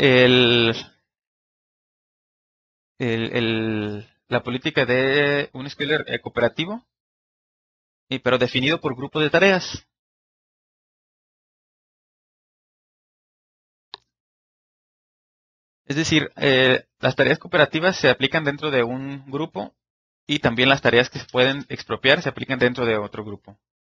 la política de un scheduler cooperativo, pero definido por grupo de tareas. Es decir, las tareas cooperativas se aplican dentro de un grupo y también las tareas que se pueden expropiar se aplican dentro de otro grupo.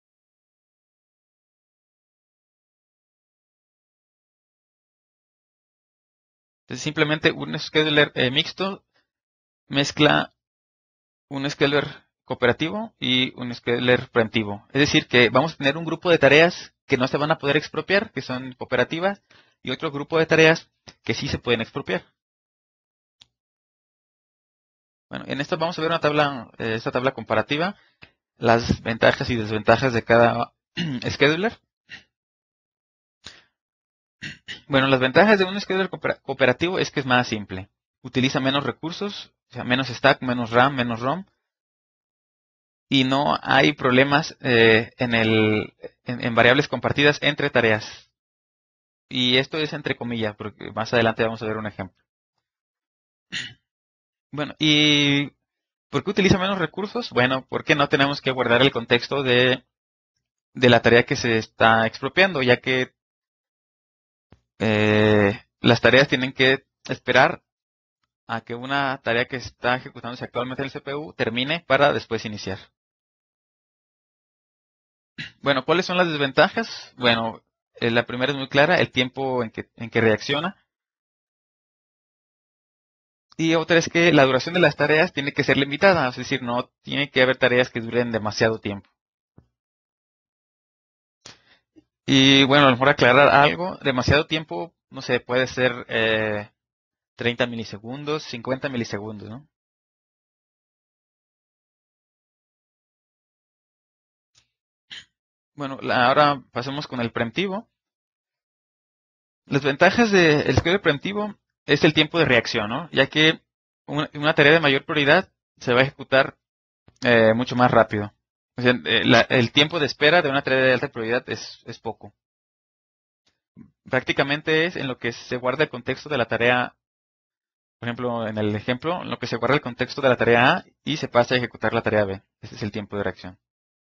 Entonces, simplemente un scheduler mixto mezcla un scheduler cooperativo y un scheduler preemptivo. Es decir, que vamos a tener un grupo de tareas que no se van a poder expropiar, que son cooperativas, y otro grupo de tareas que sí se pueden expropiar. Bueno, en esto vamos a ver esta tabla comparativa, las ventajas y desventajas de cada scheduler. Bueno, las ventajas de un scheduler cooperativo es que es más simple. Utiliza menos recursos, o sea, menos stack, menos RAM, menos ROM, y no hay problemas en variables compartidas entre tareas. Y esto es entre comillas, porque más adelante vamos a ver un ejemplo. Bueno, ¿y por qué utiliza menos recursos? Bueno, porque no tenemos que guardar el contexto de la tarea que se está expropiando, ya que las tareas tienen que esperar a que una tarea que está ejecutándose actualmente en el CPU termine para después iniciar. Bueno, ¿cuáles son las desventajas? Bueno, la primera es muy clara, el tiempo en que reacciona. Y otra es que la duración de las tareas tiene que ser limitada, es decir, no tiene que haber tareas que duren demasiado tiempo. Y bueno, a lo mejor aclarar algo, demasiado tiempo, no sé, puede ser 30 milisegundos, 50 milisegundos, ¿no? Bueno, ahora pasemos con el preemptivo. Las ventajas del schedule preemptivo es el tiempo de reacción, ¿no? Ya que una tarea de mayor prioridad se va a ejecutar mucho más rápido. O sea, el tiempo de espera de una tarea de alta prioridad es poco. Prácticamente es en lo que se guarda el contexto de la tarea, por ejemplo, en el ejemplo, en lo que se guarda el contexto de la tarea A y se pasa a ejecutar la tarea B. Ese es el tiempo de reacción.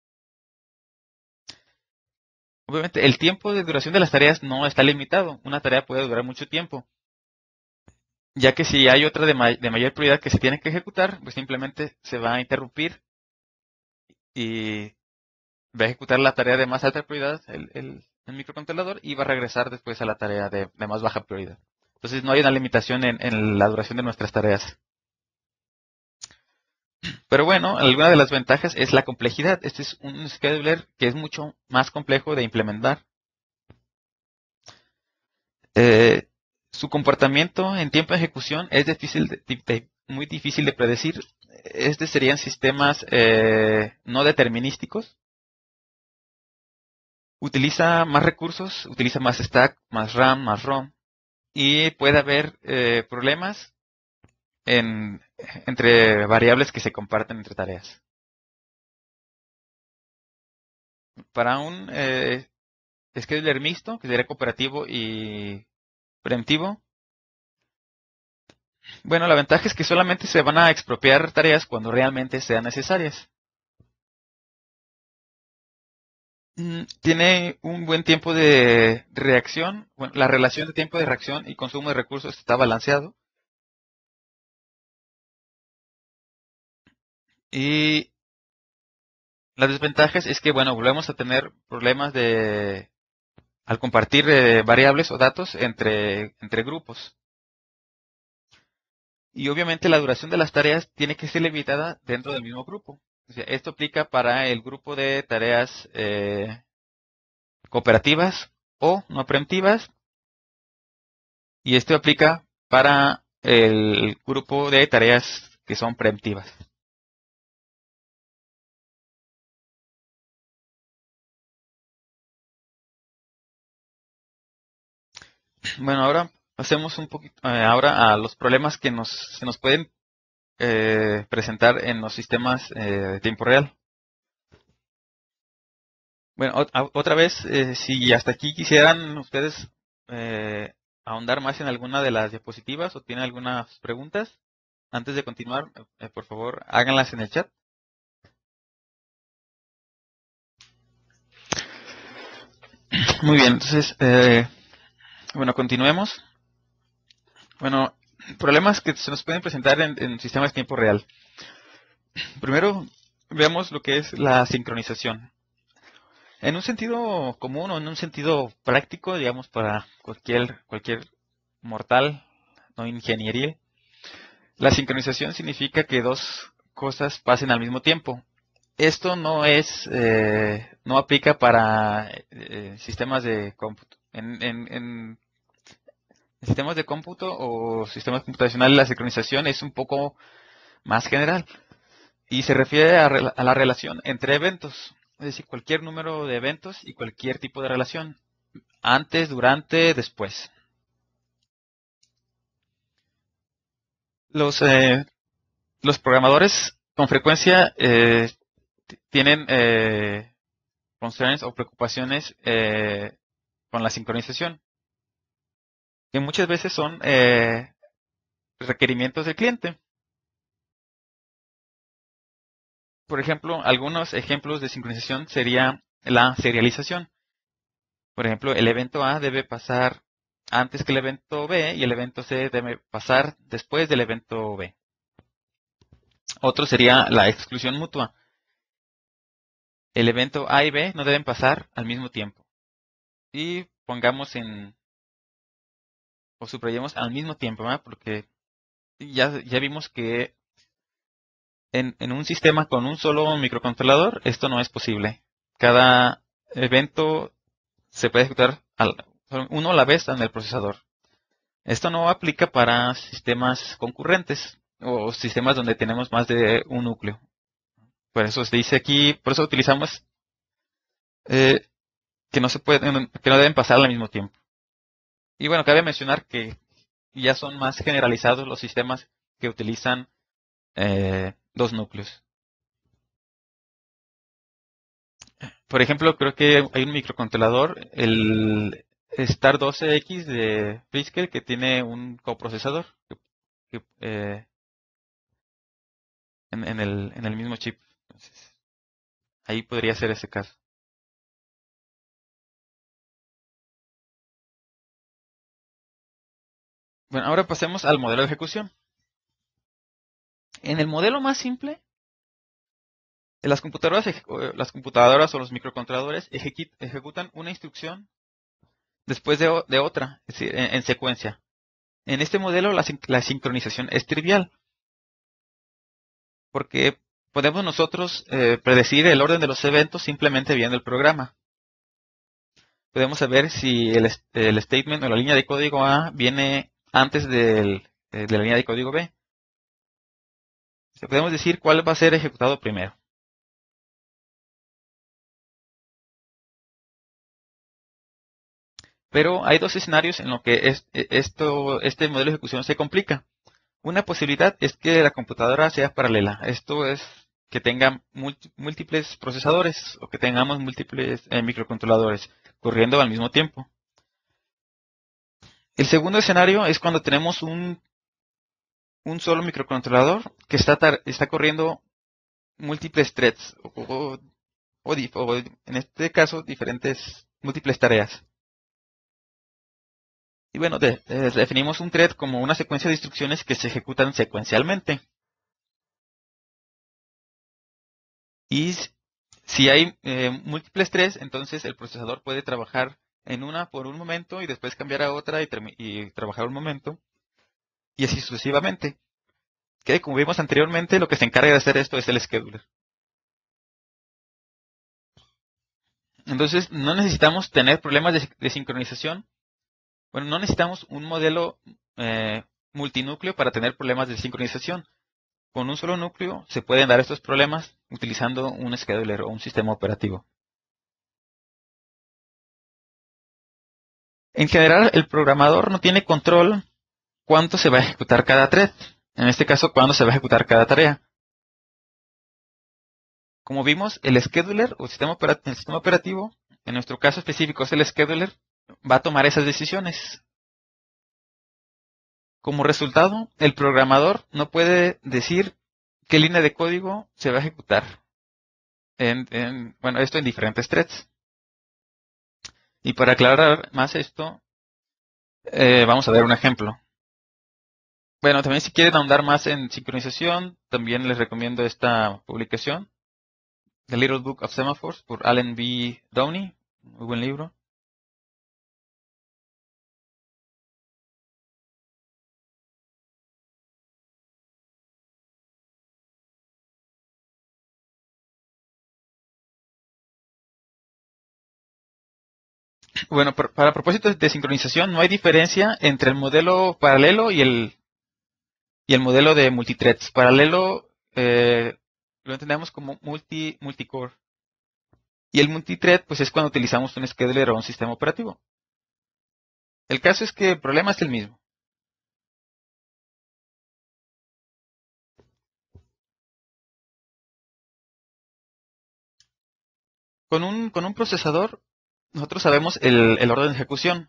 Obviamente, el tiempo de duración de las tareas no está limitado. Una tarea puede durar mucho tiempo, ya que si hay otra de mayor prioridad que se tiene que ejecutar, pues simplemente se va a interrumpir y va a ejecutar la tarea de más alta prioridad, el microcontrolador, y va a regresar después a la tarea de más baja prioridad. Entonces no hay una limitación en la duración de nuestras tareas. Pero bueno, alguna de las ventajas es la complejidad. Este es un scheduler que es mucho más complejo de implementar. Eh, Su comportamiento en tiempo de ejecución es muy difícil de predecir. Serían sistemas no determinísticos. Utiliza más recursos, utiliza más stack, más RAM, más ROM. Y puede haber problemas entre variables que se comparten entre tareas. Para un scheduler mixto, que sería cooperativo y preemptivo, bueno, la ventaja es que solamente se van a expropiar tareas cuando realmente sean necesarias. Tiene un buen tiempo de reacción. Bueno, la relación de tiempo de reacción y consumo de recursos está balanceado. Y las desventajas es que, bueno, volvemos a tener problemas al compartir variables o datos entre grupos. Y obviamente la duración de las tareas tiene que ser limitada dentro del mismo grupo. O sea, esto aplica para el grupo de tareas cooperativas o no preemptivas, y esto aplica para el grupo de tareas que son preemptivas. Bueno, ahora pasemos un poquito ahora a los problemas que se nos pueden presentar en los sistemas de tiempo real. Bueno, otra vez, si hasta aquí quisieran ustedes ahondar más en alguna de las diapositivas o tienen algunas preguntas, antes de continuar, por favor, háganlas en el chat. Muy bien, entonces, bueno, continuemos. Bueno, problemas que se nos pueden presentar en sistemas de tiempo real. Primero, veamos lo que es la sincronización. En un sentido común o en un sentido práctico, digamos, para cualquier mortal, no ingenieril, la sincronización significa que dos cosas pasen al mismo tiempo. Esto no aplica para sistemas de cómputo. En sistemas de cómputo o sistemas computacionales la sincronización es un poco más general y se refiere a la relación entre eventos, es decir, cualquier número de eventos y cualquier tipo de relación, antes, durante, después. Los, eh, los programadores con frecuencia tienen concerns o preocupaciones con la sincronización, que muchas veces son requerimientos del cliente. Por ejemplo, algunos ejemplos de sincronización sería la serialización. Por ejemplo, el evento A debe pasar antes que el evento B y el evento C debe pasar después del evento B. Otro sería la exclusión mutua. El evento A y B no deben pasar al mismo tiempo. Y pongamos o subrayemos al mismo tiempo, ¿verdad? Porque ya vimos que en un sistema con un solo microcontrolador esto no es posible. Cada evento se puede ejecutar uno a la vez en el procesador. Esto no aplica para sistemas concurrentes o sistemas donde tenemos más de un núcleo. Por eso se dice aquí, por eso utilizamos eh, que no deben pasar al mismo tiempo. Y bueno, cabe mencionar que ya son más generalizados los sistemas que utilizan dos núcleos. Por ejemplo, creo que hay un microcontrolador, el Star 12X de Freescale, que tiene un coprocesador que, en el mismo chip. Entonces, ahí podría ser ese caso. Bueno, ahora pasemos al modelo de ejecución. En el modelo más simple, las computadoras o los microcontroladores ejecutan una instrucción después de otra, es decir, en secuencia. En este modelo la sincronización es trivial, porque podemos nosotros predecir el orden de los eventos simplemente viendo el programa. Podemos saber si el statement o la línea de código A viene antes de la línea de código B. Podemos decir cuál va a ser ejecutado primero. Pero hay dos escenarios en los que este modelo de ejecución se complica. Una posibilidad es que la computadora sea paralela. Esto es que tenga múltiples procesadores o que tengamos múltiples microcontroladores corriendo al mismo tiempo. El segundo escenario es cuando tenemos un solo microcontrolador que está corriendo múltiples threads o en este caso múltiples tareas. Y bueno, definimos un thread como una secuencia de instrucciones que se ejecutan secuencialmente. Y si hay múltiples threads, entonces el procesador puede trabajar en una por un momento y después cambiar a otra y trabajar un momento, y así sucesivamente. Que como vimos anteriormente, lo que se encarga de hacer esto es el scheduler. Entonces, no necesitamos tener problemas de sincronización. Bueno, no necesitamos un modelo multinúcleo para tener problemas de sincronización. Con un solo núcleo se pueden dar estos problemas utilizando un scheduler o un sistema operativo. En general, el programador no tiene control cuánto se va a ejecutar cada thread. En este caso, cuándo se va a ejecutar cada tarea. Como vimos, el scheduler o el sistema operativo, en nuestro caso específico es el scheduler, va a tomar esas decisiones. Como resultado, el programador no puede decir qué línea de código se va a ejecutar. Bueno, esto en diferentes threads. Y para aclarar más esto, vamos a ver un ejemplo. Bueno, también si quieren ahondar más en sincronización, también les recomiendo esta publicación, The Little Book of Semaphores, por Alan B. Downey, muy buen libro. Bueno, para propósitos de sincronización no hay diferencia entre el modelo paralelo y el modelo de multithreads. Paralelo lo entendemos como multicore. Y el multithread pues es cuando utilizamos un scheduler o un sistema operativo. El caso es que el problema es el mismo. Con un procesador nosotros sabemos el orden de ejecución.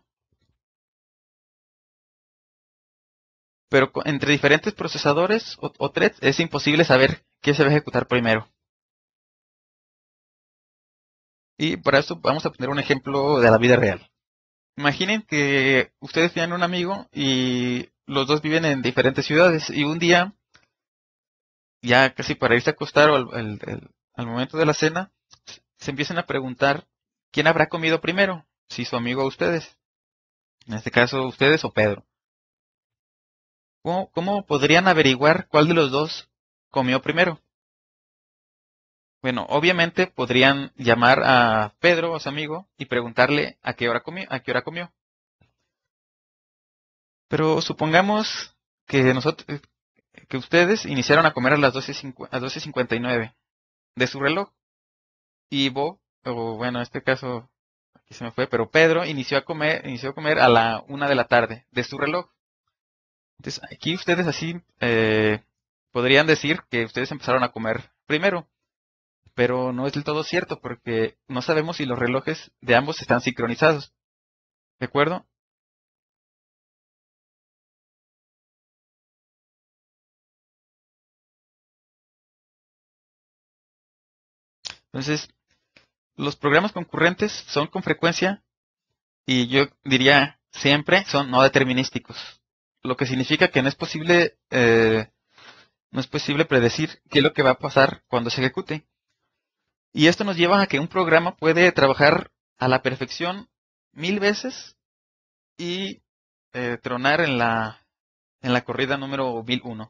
Pero entre diferentes procesadores o threads es imposible saber qué se va a ejecutar primero. Y para eso vamos a poner un ejemplo de la vida real. Imaginen que ustedes tienen un amigo y los dos viven en diferentes ciudades y un día, ya casi para irse a acostar o al momento de la cena, se empiezan a preguntar quién habrá comido primero, si su amigo o ustedes. En este caso, ustedes o Pedro. ¿Cómo podrían averiguar cuál de los dos comió primero? Bueno, obviamente podrían llamar a Pedro, a su amigo, y preguntarle a qué hora comió. Pero supongamos que que ustedes iniciaron a comer a las 12:59 de su reloj. Y Bob, o bueno, en este caso, aquí se me fue, pero Pedro inició a comer a la 1 de la tarde de su reloj. Entonces, aquí ustedes así podrían decir que ustedes empezaron a comer primero, pero no es del todo cierto porque no sabemos si los relojes de ambos están sincronizados, ¿de acuerdo? Entonces, los programas concurrentes son con frecuencia y yo diría siempre son no determinísticos, lo que significa que no es posible predecir qué es lo que va a pasar cuando se ejecute. Y esto nos lleva a que un programa puede trabajar a la perfección 1000 veces y tronar en la corrida número 1001.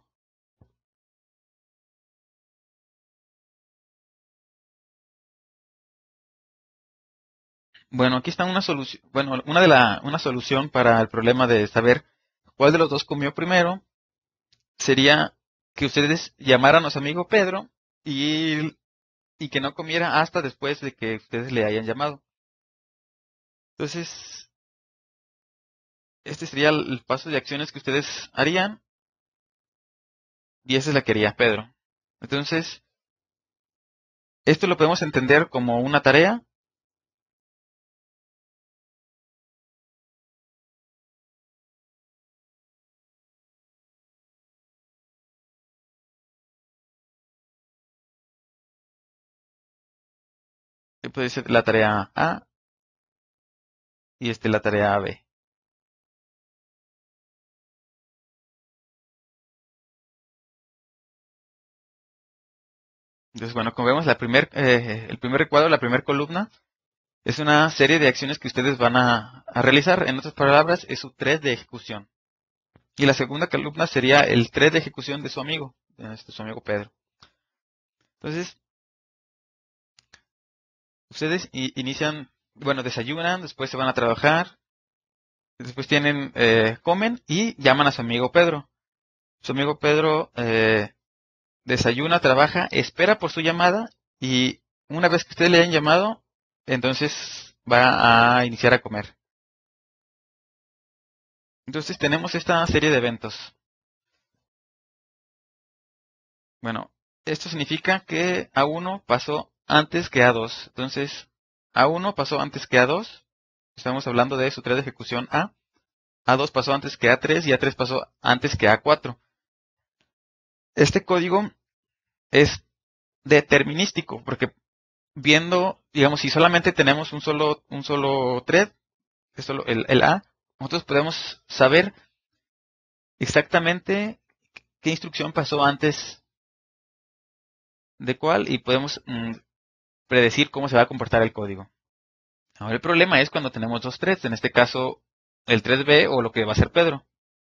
Bueno, aquí está una solución, bueno, una solución para el problema de saber cuál de los dos comió primero sería que ustedes llamaran a su amigo Pedro y que no comiera hasta después de que ustedes le hayan llamado. Entonces, este sería el paso de acciones que ustedes harían y esa es la que haría Pedro. Entonces, esto lo podemos entender como una tarea. Que puede ser la tarea A y la tarea B. Entonces, bueno, como vemos, el primer recuadro, la primera columna, es una serie de acciones que ustedes van a realizar. En otras palabras, es su thread de ejecución. Y la segunda columna sería el thread de ejecución de su amigo Pedro. Entonces, ustedes inician, bueno, desayunan, después se van a trabajar, después comen y llaman a su amigo Pedro. Su amigo Pedro desayuna, trabaja, espera por su llamada y una vez que ustedes le hayan llamado, entonces va a iniciar a comer. Entonces tenemos esta serie de eventos. Bueno, esto significa que A1 pasó antes que A2. Entonces, A1 pasó antes que A2. Estamos hablando de su tarea de ejecución A. A2 pasó antes que A3 y A3 pasó antes que A4. Este código es determinístico porque digamos, si solamente tenemos un solo thread, que es solo el A, nosotros podemos saber exactamente qué instrucción pasó antes de cuál y podemos predecir cómo se va a comportar el código. Ahora el problema es cuando tenemos dos threads, en este caso el thread B o lo que va a ser Pedro.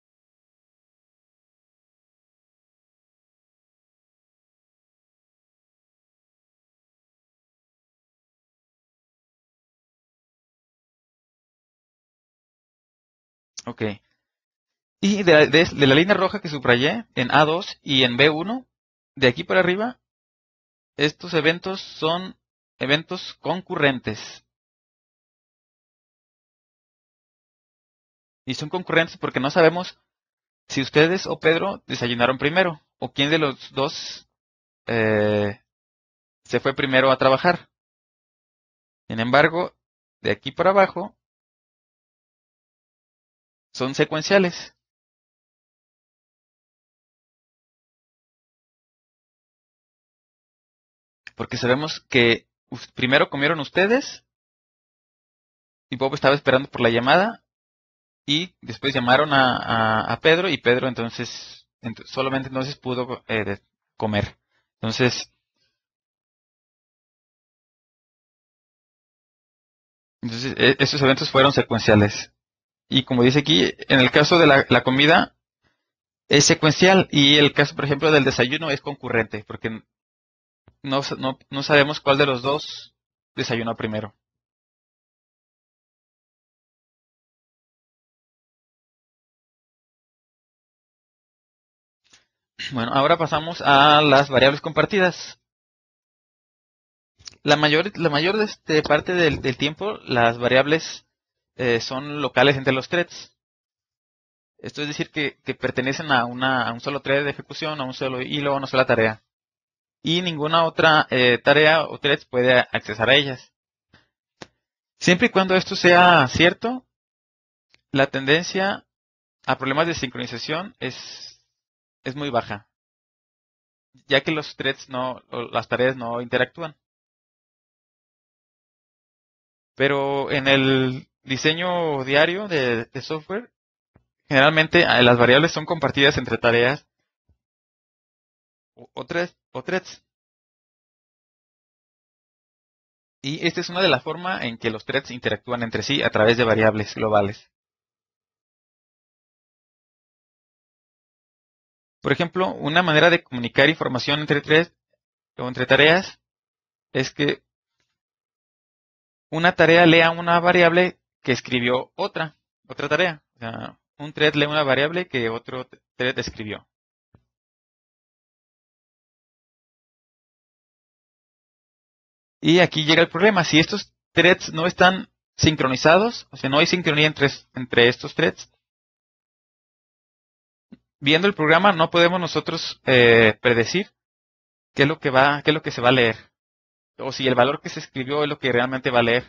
Ok. Y de la línea roja que subrayé en A2 y en B1, de aquí para arriba, estos eventos son eventos concurrentes. Y son concurrentes porque no sabemos si ustedes o Pedro desayunaron primero, o quién de los dos eh, se fue primero a trabajar. Sin embargo, de aquí para abajo son secuenciales, porque sabemos que primero comieron ustedes y Bob estaba esperando por la llamada y después llamaron a Pedro y Pedro entonces solamente entonces pudo comer. Entonces, estos eventos fueron secuenciales. Y como dice aquí, en el caso de la comida es secuencial y el caso, por ejemplo, del desayuno es concurrente, porque no sabemos cuál de los dos desayunó primero. Bueno, ahora pasamos a las variables compartidas. La mayor parte del tiempo, las variables son locales entre los threads. Esto es decir, que pertenecen a un solo thread de ejecución, a un solo hilo, a una sola tarea. Y ninguna otra tarea o thread puede accesar a ellas. Siempre y cuando esto sea cierto, la tendencia a problemas de sincronización es muy baja, ya que los threads o las tareas no interactúan. Pero en el diseño diario de software, generalmente las variables son compartidas entre tareas o threads. Y esta es una de las formas en que los threads interactúan entre sí a través de variables globales. Por ejemplo, una manera de comunicar información entre threads o entre tareas es que una tarea lea una variable que escribió otra tarea. O sea, un thread lee una variable que otro thread escribió. Y aquí llega el problema. Si estos threads no están sincronizados, o sea, no hay sincronía entre estos threads, viendo el programa no podemos nosotros predecir qué es lo que se va a leer. O si el valor que se escribió es lo que realmente va a leer.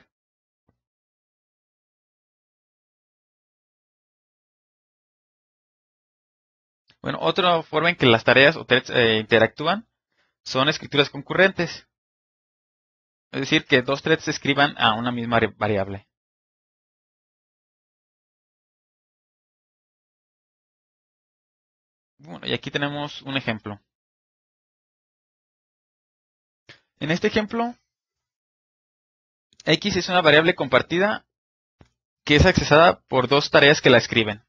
Bueno, otra forma en que las tareas o threads interactúan son escrituras concurrentes. Es decir, que dos threads escriban a una misma variable. Bueno, y aquí tenemos un ejemplo. En este ejemplo, X es una variable compartida que es accesada por dos tareas que la escriben.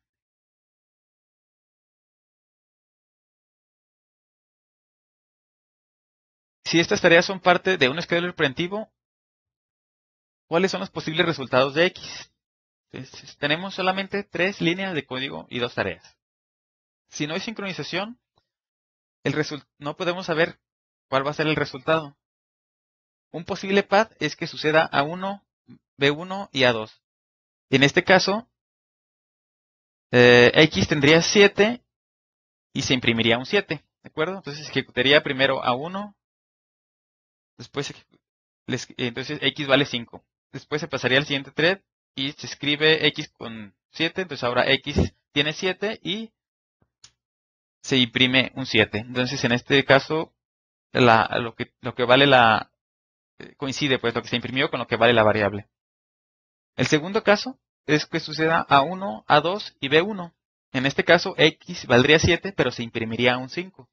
Si estas tareas son parte de un scheduler preventivo, ¿cuáles son los posibles resultados de X? Entonces, tenemos solamente 3 líneas de código y 2 tareas. Si no hay sincronización, no podemos saber cuál va a ser el resultado. Un posible path es que suceda A1, B1 y A2. En este caso, X tendría 7 y se imprimiría un 7, ¿de acuerdo? Entonces ejecutaría primero A1, después entonces X vale 5. Después se pasaría al siguiente thread y se escribe X con 7, entonces ahora X tiene 7 y se imprime un 7. Entonces en este caso lo que vale coincide pues lo que se imprimió con lo que vale la variable. El segundo caso es que suceda A1, A2 y B1. En este caso X valdría 7, pero se imprimiría un 5.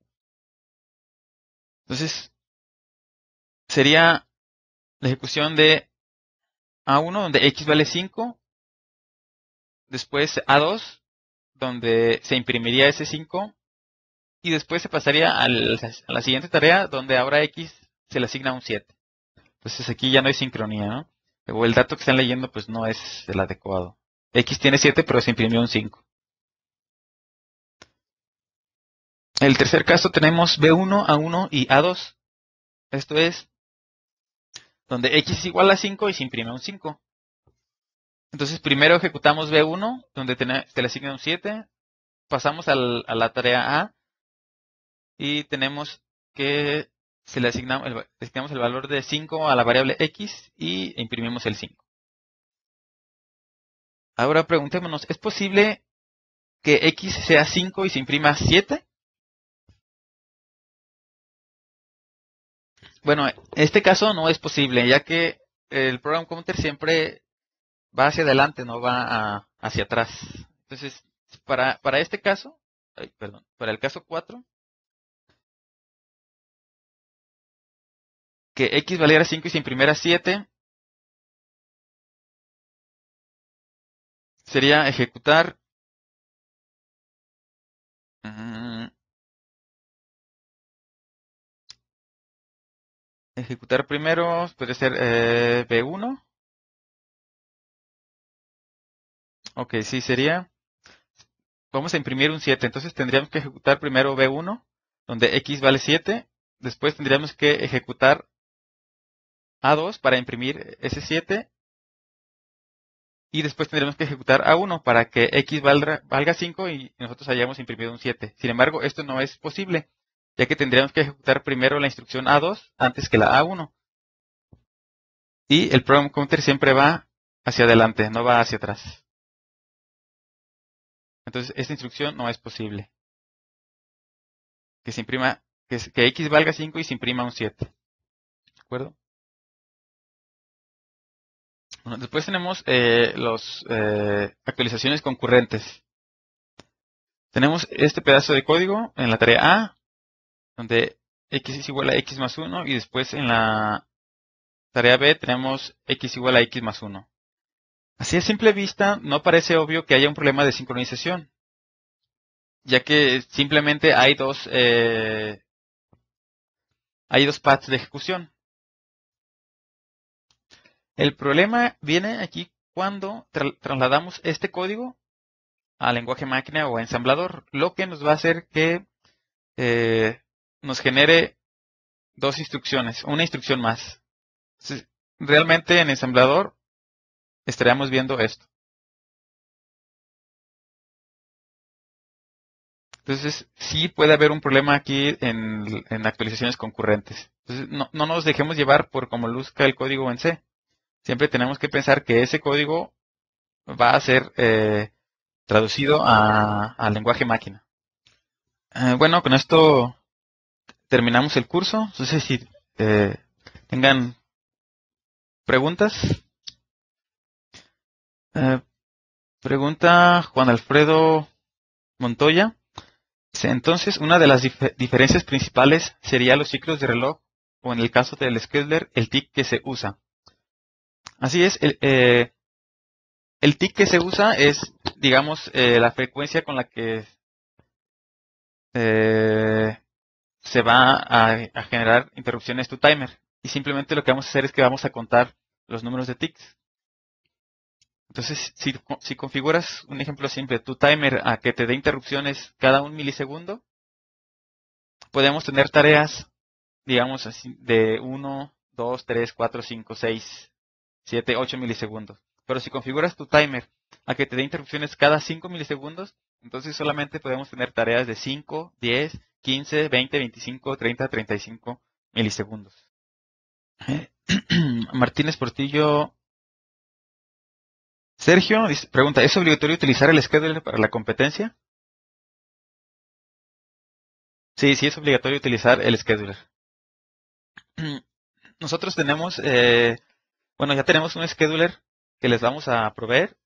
Entonces sería la ejecución de A1 donde X vale 5, después A2 donde se imprimiría ese 5 y después se pasaría a la siguiente tarea donde ahora X se le asigna un 7. Entonces aquí ya no hay sincronía, ¿no? O el dato que están leyendo pues no es el adecuado. X tiene 7 pero se imprimió un 5. En el tercer caso tenemos B1, A1 y A2. Esto es donde X es igual a 5 y se imprime un 5. Entonces primero ejecutamos B1 donde se le asigna un 7. Pasamos a la tarea A y tenemos que le asignamos el valor de 5 a la variable X y imprimimos el 5. Ahora preguntémonos, ¿es posible que X sea 5 y se imprima 7? Bueno, en este caso no es posible, ya que el program counter siempre va hacia adelante, no va hacia atrás. Entonces, para este caso, para el caso 4, que x valiera 5 y se imprimiera 7, sería ejecutar primero, puede ser B1. Ok, sí, sería, vamos a imprimir un 7, entonces tendríamos que ejecutar primero B1, donde x vale 7, después tendríamos que ejecutar A2 para imprimir ese 7, y después tendremos que ejecutar A1 para que x valga 5 y nosotros hayamos imprimido un 7. Sin embargo, esto no es posible, ya que tendríamos que ejecutar primero la instrucción A2 antes que la A1. Y el program counter siempre va hacia adelante, no va hacia atrás. Entonces, esta instrucción no es posible. Que se imprima, que x valga 5 y se imprima un 7. ¿De acuerdo? Bueno, después tenemos las actualizaciones concurrentes. Tenemos este pedazo de código en la tarea A, donde x es igual a x más 1, y después en la tarea B tenemos x igual a x más 1. Así a simple vista, no parece obvio que haya un problema de sincronización, ya que simplemente hay dos paths de ejecución. El problema viene aquí cuando trasladamos este código al lenguaje máquina o a ensamblador, lo que nos va a hacer que nos genere dos instrucciones, una instrucción más. Entonces, realmente en ensamblador estaríamos viendo esto. Entonces, sí puede haber un problema aquí en actualizaciones concurrentes. Entonces, no nos dejemos llevar por cómo luzca el código en C. Siempre tenemos que pensar que ese código va a ser traducido al lenguaje máquina. Bueno, con esto terminamos el curso. Entonces, si tengan preguntas. Pregunta Juan Alfredo Montoya. Entonces, una de las diferencias principales sería los ciclos de reloj, o en el caso del scheduler, el tick que se usa. Así es, el tick que se usa es, digamos, la frecuencia con la que se va a generar interrupciones tu timer. Y simplemente lo que vamos a hacer es que vamos a contar los números de ticks. Entonces, si configuras un ejemplo simple, tu timer a que te dé interrupciones cada 1 milisegundo, podemos tener tareas, digamos así, de 1, 2, 3, 4, 5, 6, 7, 8 milisegundos. Pero si configuras tu timer a que te dé interrupciones cada 5 milisegundos, entonces solamente podemos tener tareas de 5, 10, 15, 20, 25, 30, 35 milisegundos. Martínez Portillo. Sergio pregunta, ¿es obligatorio utilizar el scheduler para la competencia? Sí, es obligatorio utilizar el scheduler. Nosotros tenemos, ya tenemos un scheduler que les vamos a proveer.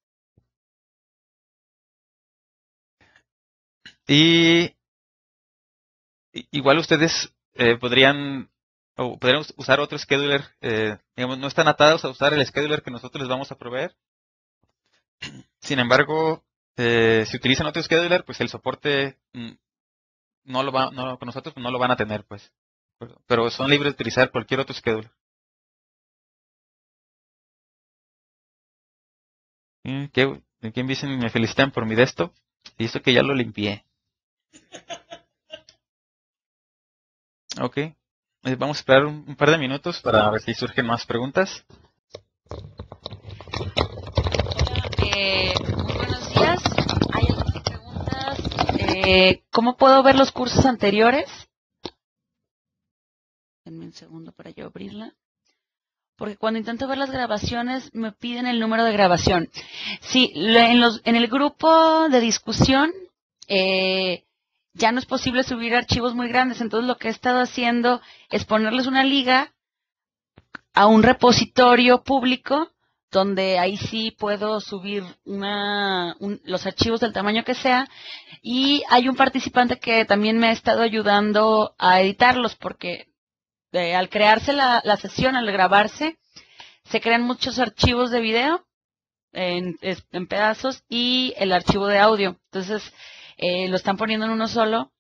Y igual ustedes podrían usar otro scheduler, digamos, no están atados a usar el scheduler que nosotros les vamos a proveer. Sin embargo, si utilizan otro scheduler, pues el soporte con nosotros no lo van a tener, pues. Pero son libres de utilizar cualquier otro scheduler. ¿Quién dicen? Me felicitan por mi desktop. Y eso que ya lo limpié. Ok. Vamos a esperar un par de minutos para ver si surgen más preguntas. Muy buenos días. Hay algunas preguntas. ¿Cómo puedo ver los cursos anteriores? Denme un segundo para yo abrirla. Porque cuando intento ver las grabaciones me piden el número de grabación. Sí, en el grupo de discusión ya no es posible subir archivos muy grandes. Entonces lo que he estado haciendo es ponerles una liga a un repositorio público donde ahí sí puedo subir los archivos del tamaño que sea. Y hay un participante que también me ha estado ayudando a editarlos, porque al crearse la sesión, al grabarse, se crean muchos archivos de video en pedazos y el archivo de audio. Entonces, lo están poniendo en uno solo,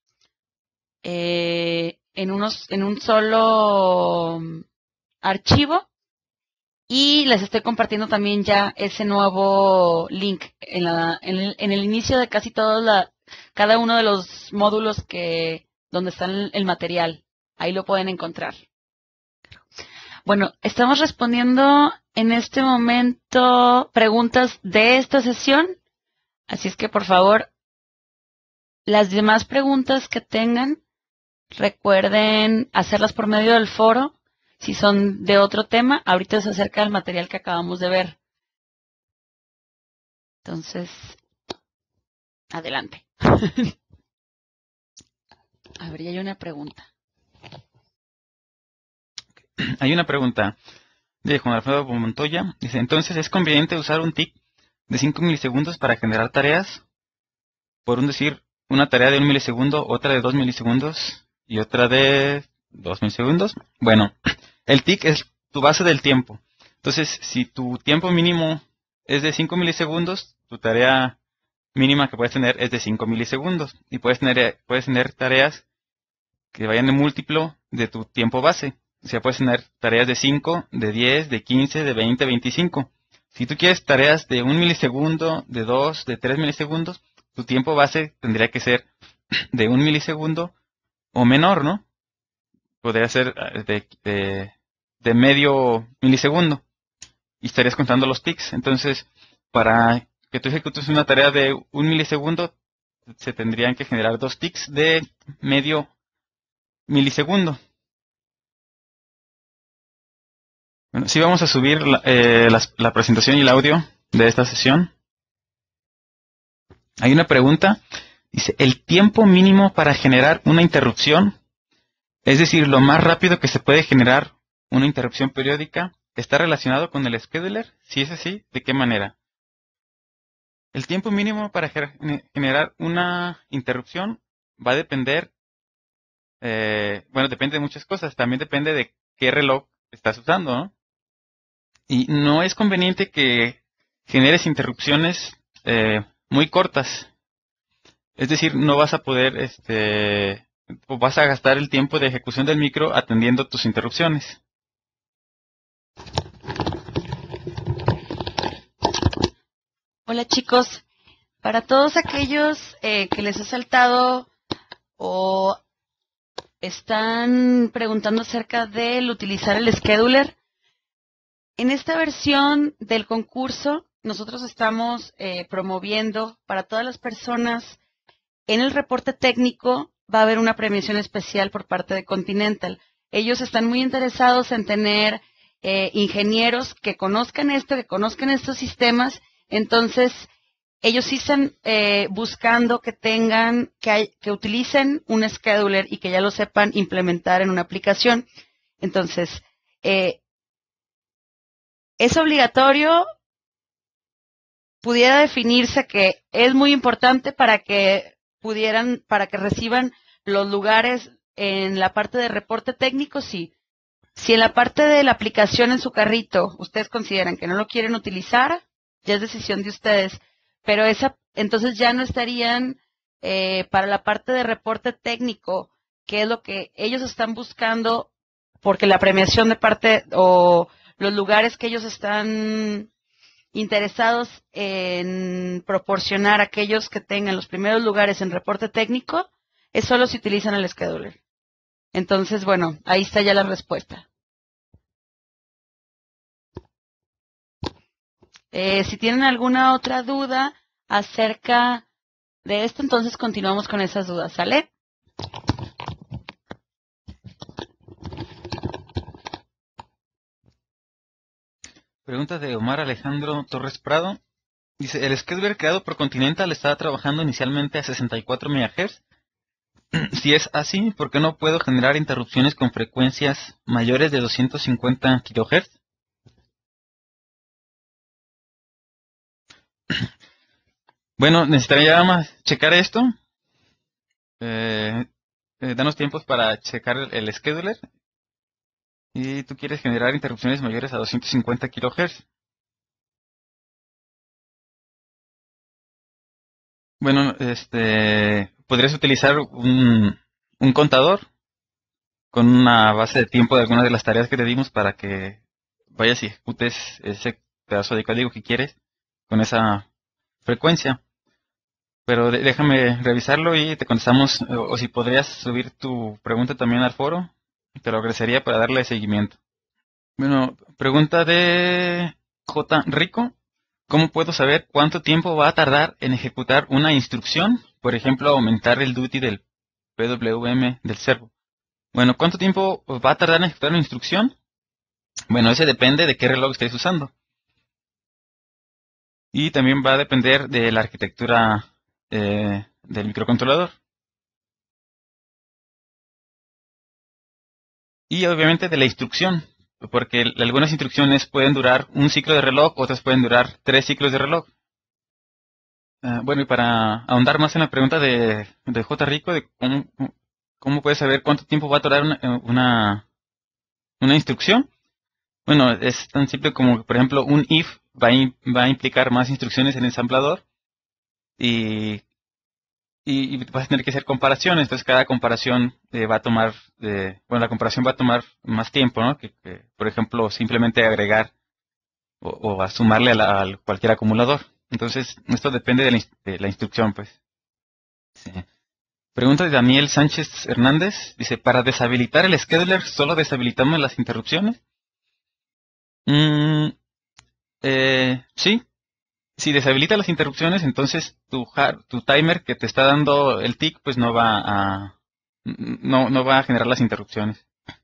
en un solo archivo. Y les estoy compartiendo también ya ese nuevo link en el inicio de casi cada uno de los módulos donde está el material. Ahí lo pueden encontrar. Bueno, estamos respondiendo en este momento preguntas de esta sesión. Así es que, por favor, las demás preguntas que tengan, recuerden hacerlas por medio del foro. Si son de otro tema, ahorita se acerca el material que acabamos de ver. Entonces, adelante. A ver, ya hay una pregunta. Hay una pregunta de Juan Alfredo Montoya. Dice, entonces, ¿es conveniente usar un TIC de 5 milisegundos para generar tareas? Por decir, una tarea de 1 milisegundo, otra de 2 milisegundos y otra de 2 milisegundos. Bueno, el TIC es tu base del tiempo. Entonces, si tu tiempo mínimo es de 5 milisegundos, tu tarea mínima que puedes tener es de 5 milisegundos. Y puedes tener tareas que vayan de múltiplo de tu tiempo base. O sea, puedes tener tareas de 5, de 10, de 15, de 20, 25. Si tú quieres tareas de 1 milisegundo, de 2, de 3 milisegundos, tu tiempo base tendría que ser de 1 milisegundo o menor, ¿no? Podría ser de medio milisegundo. Y estarías contando los tics. Entonces, para que tú ejecutes una tarea de 1 milisegundo, se tendrían que generar 2 tics de medio milisegundo. Bueno, sí vamos a subir la presentación y el audio de esta sesión. Hay una pregunta. Dice, ¿el tiempo mínimo para generar una interrupción, es decir, lo más rápido que se puede generar una interrupción periódica, está relacionado con el scheduler? Si es así, ¿de qué manera? El tiempo mínimo para generar una interrupción va a depender, depende de muchas cosas. También depende de qué reloj estás usando, ¿no? Y no es conveniente que generes interrupciones muy cortas. Es decir, no vas a poder, vas a gastar el tiempo de ejecución del micro atendiendo tus interrupciones. Hola chicos, para todos aquellos que les ha saltado o están preguntando acerca del utilizar el scheduler, en esta versión del concurso nosotros estamos promoviendo para todas las personas. En el reporte técnico va a haber una premiación especial por parte de Continental. Ellos están muy interesados en tener ingenieros que conozcan que conozcan estos sistemas. Entonces, ellos sí están buscando que que utilicen un scheduler y que ya lo sepan implementar en una aplicación. Entonces, es obligatorio, pudiera definirse que es muy importante para que reciban los lugares en la parte de reporte técnico, sí. Si en la parte de la aplicación en su carrito ustedes consideran que no lo quieren utilizar, ya es decisión de ustedes, pero entonces ya no estarían para la parte de reporte técnico, que es lo que ellos están buscando, porque la premiación de parte o los lugares que ellos están interesados en proporcionar a aquellos que tengan los primeros lugares en reporte técnico, es solo si utilizan el scheduler. Entonces, bueno, ahí está ya la respuesta. Si tienen alguna otra duda acerca de esto, entonces continuamos con esas dudas, ¿sale? Pregunta de Omar Alejandro Torres Prado. Dice, el scheduler creado por Continental estaba trabajando inicialmente a 64 MHz. Si es así, ¿por qué no puedo generar interrupciones con frecuencias mayores de 250 kHz? Bueno, necesitaría más checar esto. Danos tiempos para checar el scheduler. Y tú quieres generar interrupciones mayores a 250 kHz. Bueno, podrías utilizar un contador con una base de tiempo de algunas de las tareas que te dimos para que vayas y ejecutes ese pedazo de código que quieres con esa frecuencia. Pero déjame revisarlo y te contestamos, o si podrías subir tu pregunta también al foro, te lo agradecería para darle seguimiento. Bueno, pregunta de J. Rico. ¿Cómo puedo saber cuánto tiempo va a tardar en ejecutar una instrucción? Por ejemplo, aumentar el duty del PWM del servo. Bueno, ¿cuánto tiempo va a tardar en ejecutar una instrucción? Bueno, ese depende de qué reloj estés usando. Y también va a depender de la arquitectura del microcontrolador. Y obviamente de la instrucción, porque algunas instrucciones pueden durar un ciclo de reloj, otras pueden durar 3 ciclos de reloj. Bueno, y para ahondar más en la pregunta de J. Rico, de cómo puedes saber cuánto tiempo va a tardar una instrucción. Bueno, es tan simple como, por ejemplo, un if va a implicar más instrucciones en el ensamblador y vas a tener que hacer comparaciones. Entonces, cada comparación va a tomar, bueno, la comparación va a tomar más tiempo, ¿no? Que, por ejemplo, simplemente agregar o a sumarle a cualquier acumulador. Entonces, esto depende de la instrucción, pues. Sí. Pregunta de Daniel Sánchez Hernández. Dice, ¿para deshabilitar el scheduler solo deshabilitamos las interrupciones? Sí. Si deshabilita las interrupciones, entonces tu timer que te está dando el tick, pues no va a generar las interrupciones.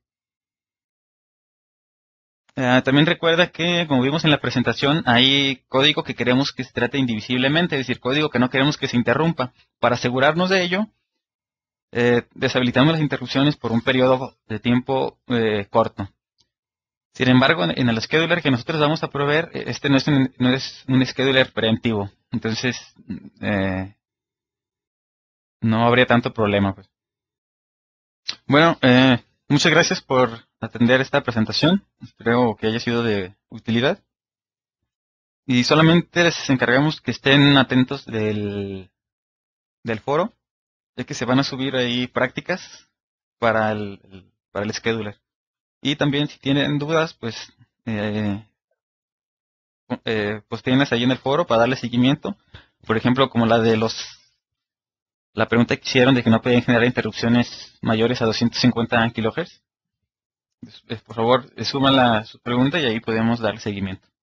También recuerda que, como vimos en la presentación, hay código que queremos que se trate indivisiblemente, es decir, código que no queremos que se interrumpa. Para asegurarnos de ello, deshabilitamos las interrupciones por un periodo de tiempo corto. Sin embargo, en el scheduler que nosotros vamos a proveer, este no es un scheduler preemptivo. Entonces, no habría tanto problema, pues. Bueno, muchas gracias por atender esta presentación. Espero que haya sido de utilidad. Y solamente les encargamos que estén atentos del foro, ya que se van a subir ahí prácticas para el scheduler. Y también si tienen dudas, pues tienes ahí en el foro para darle seguimiento. Por ejemplo, como la pregunta que hicieron de que no pueden generar interrupciones mayores a 250 kHz. Por favor, suman su pregunta y ahí podemos darle seguimiento.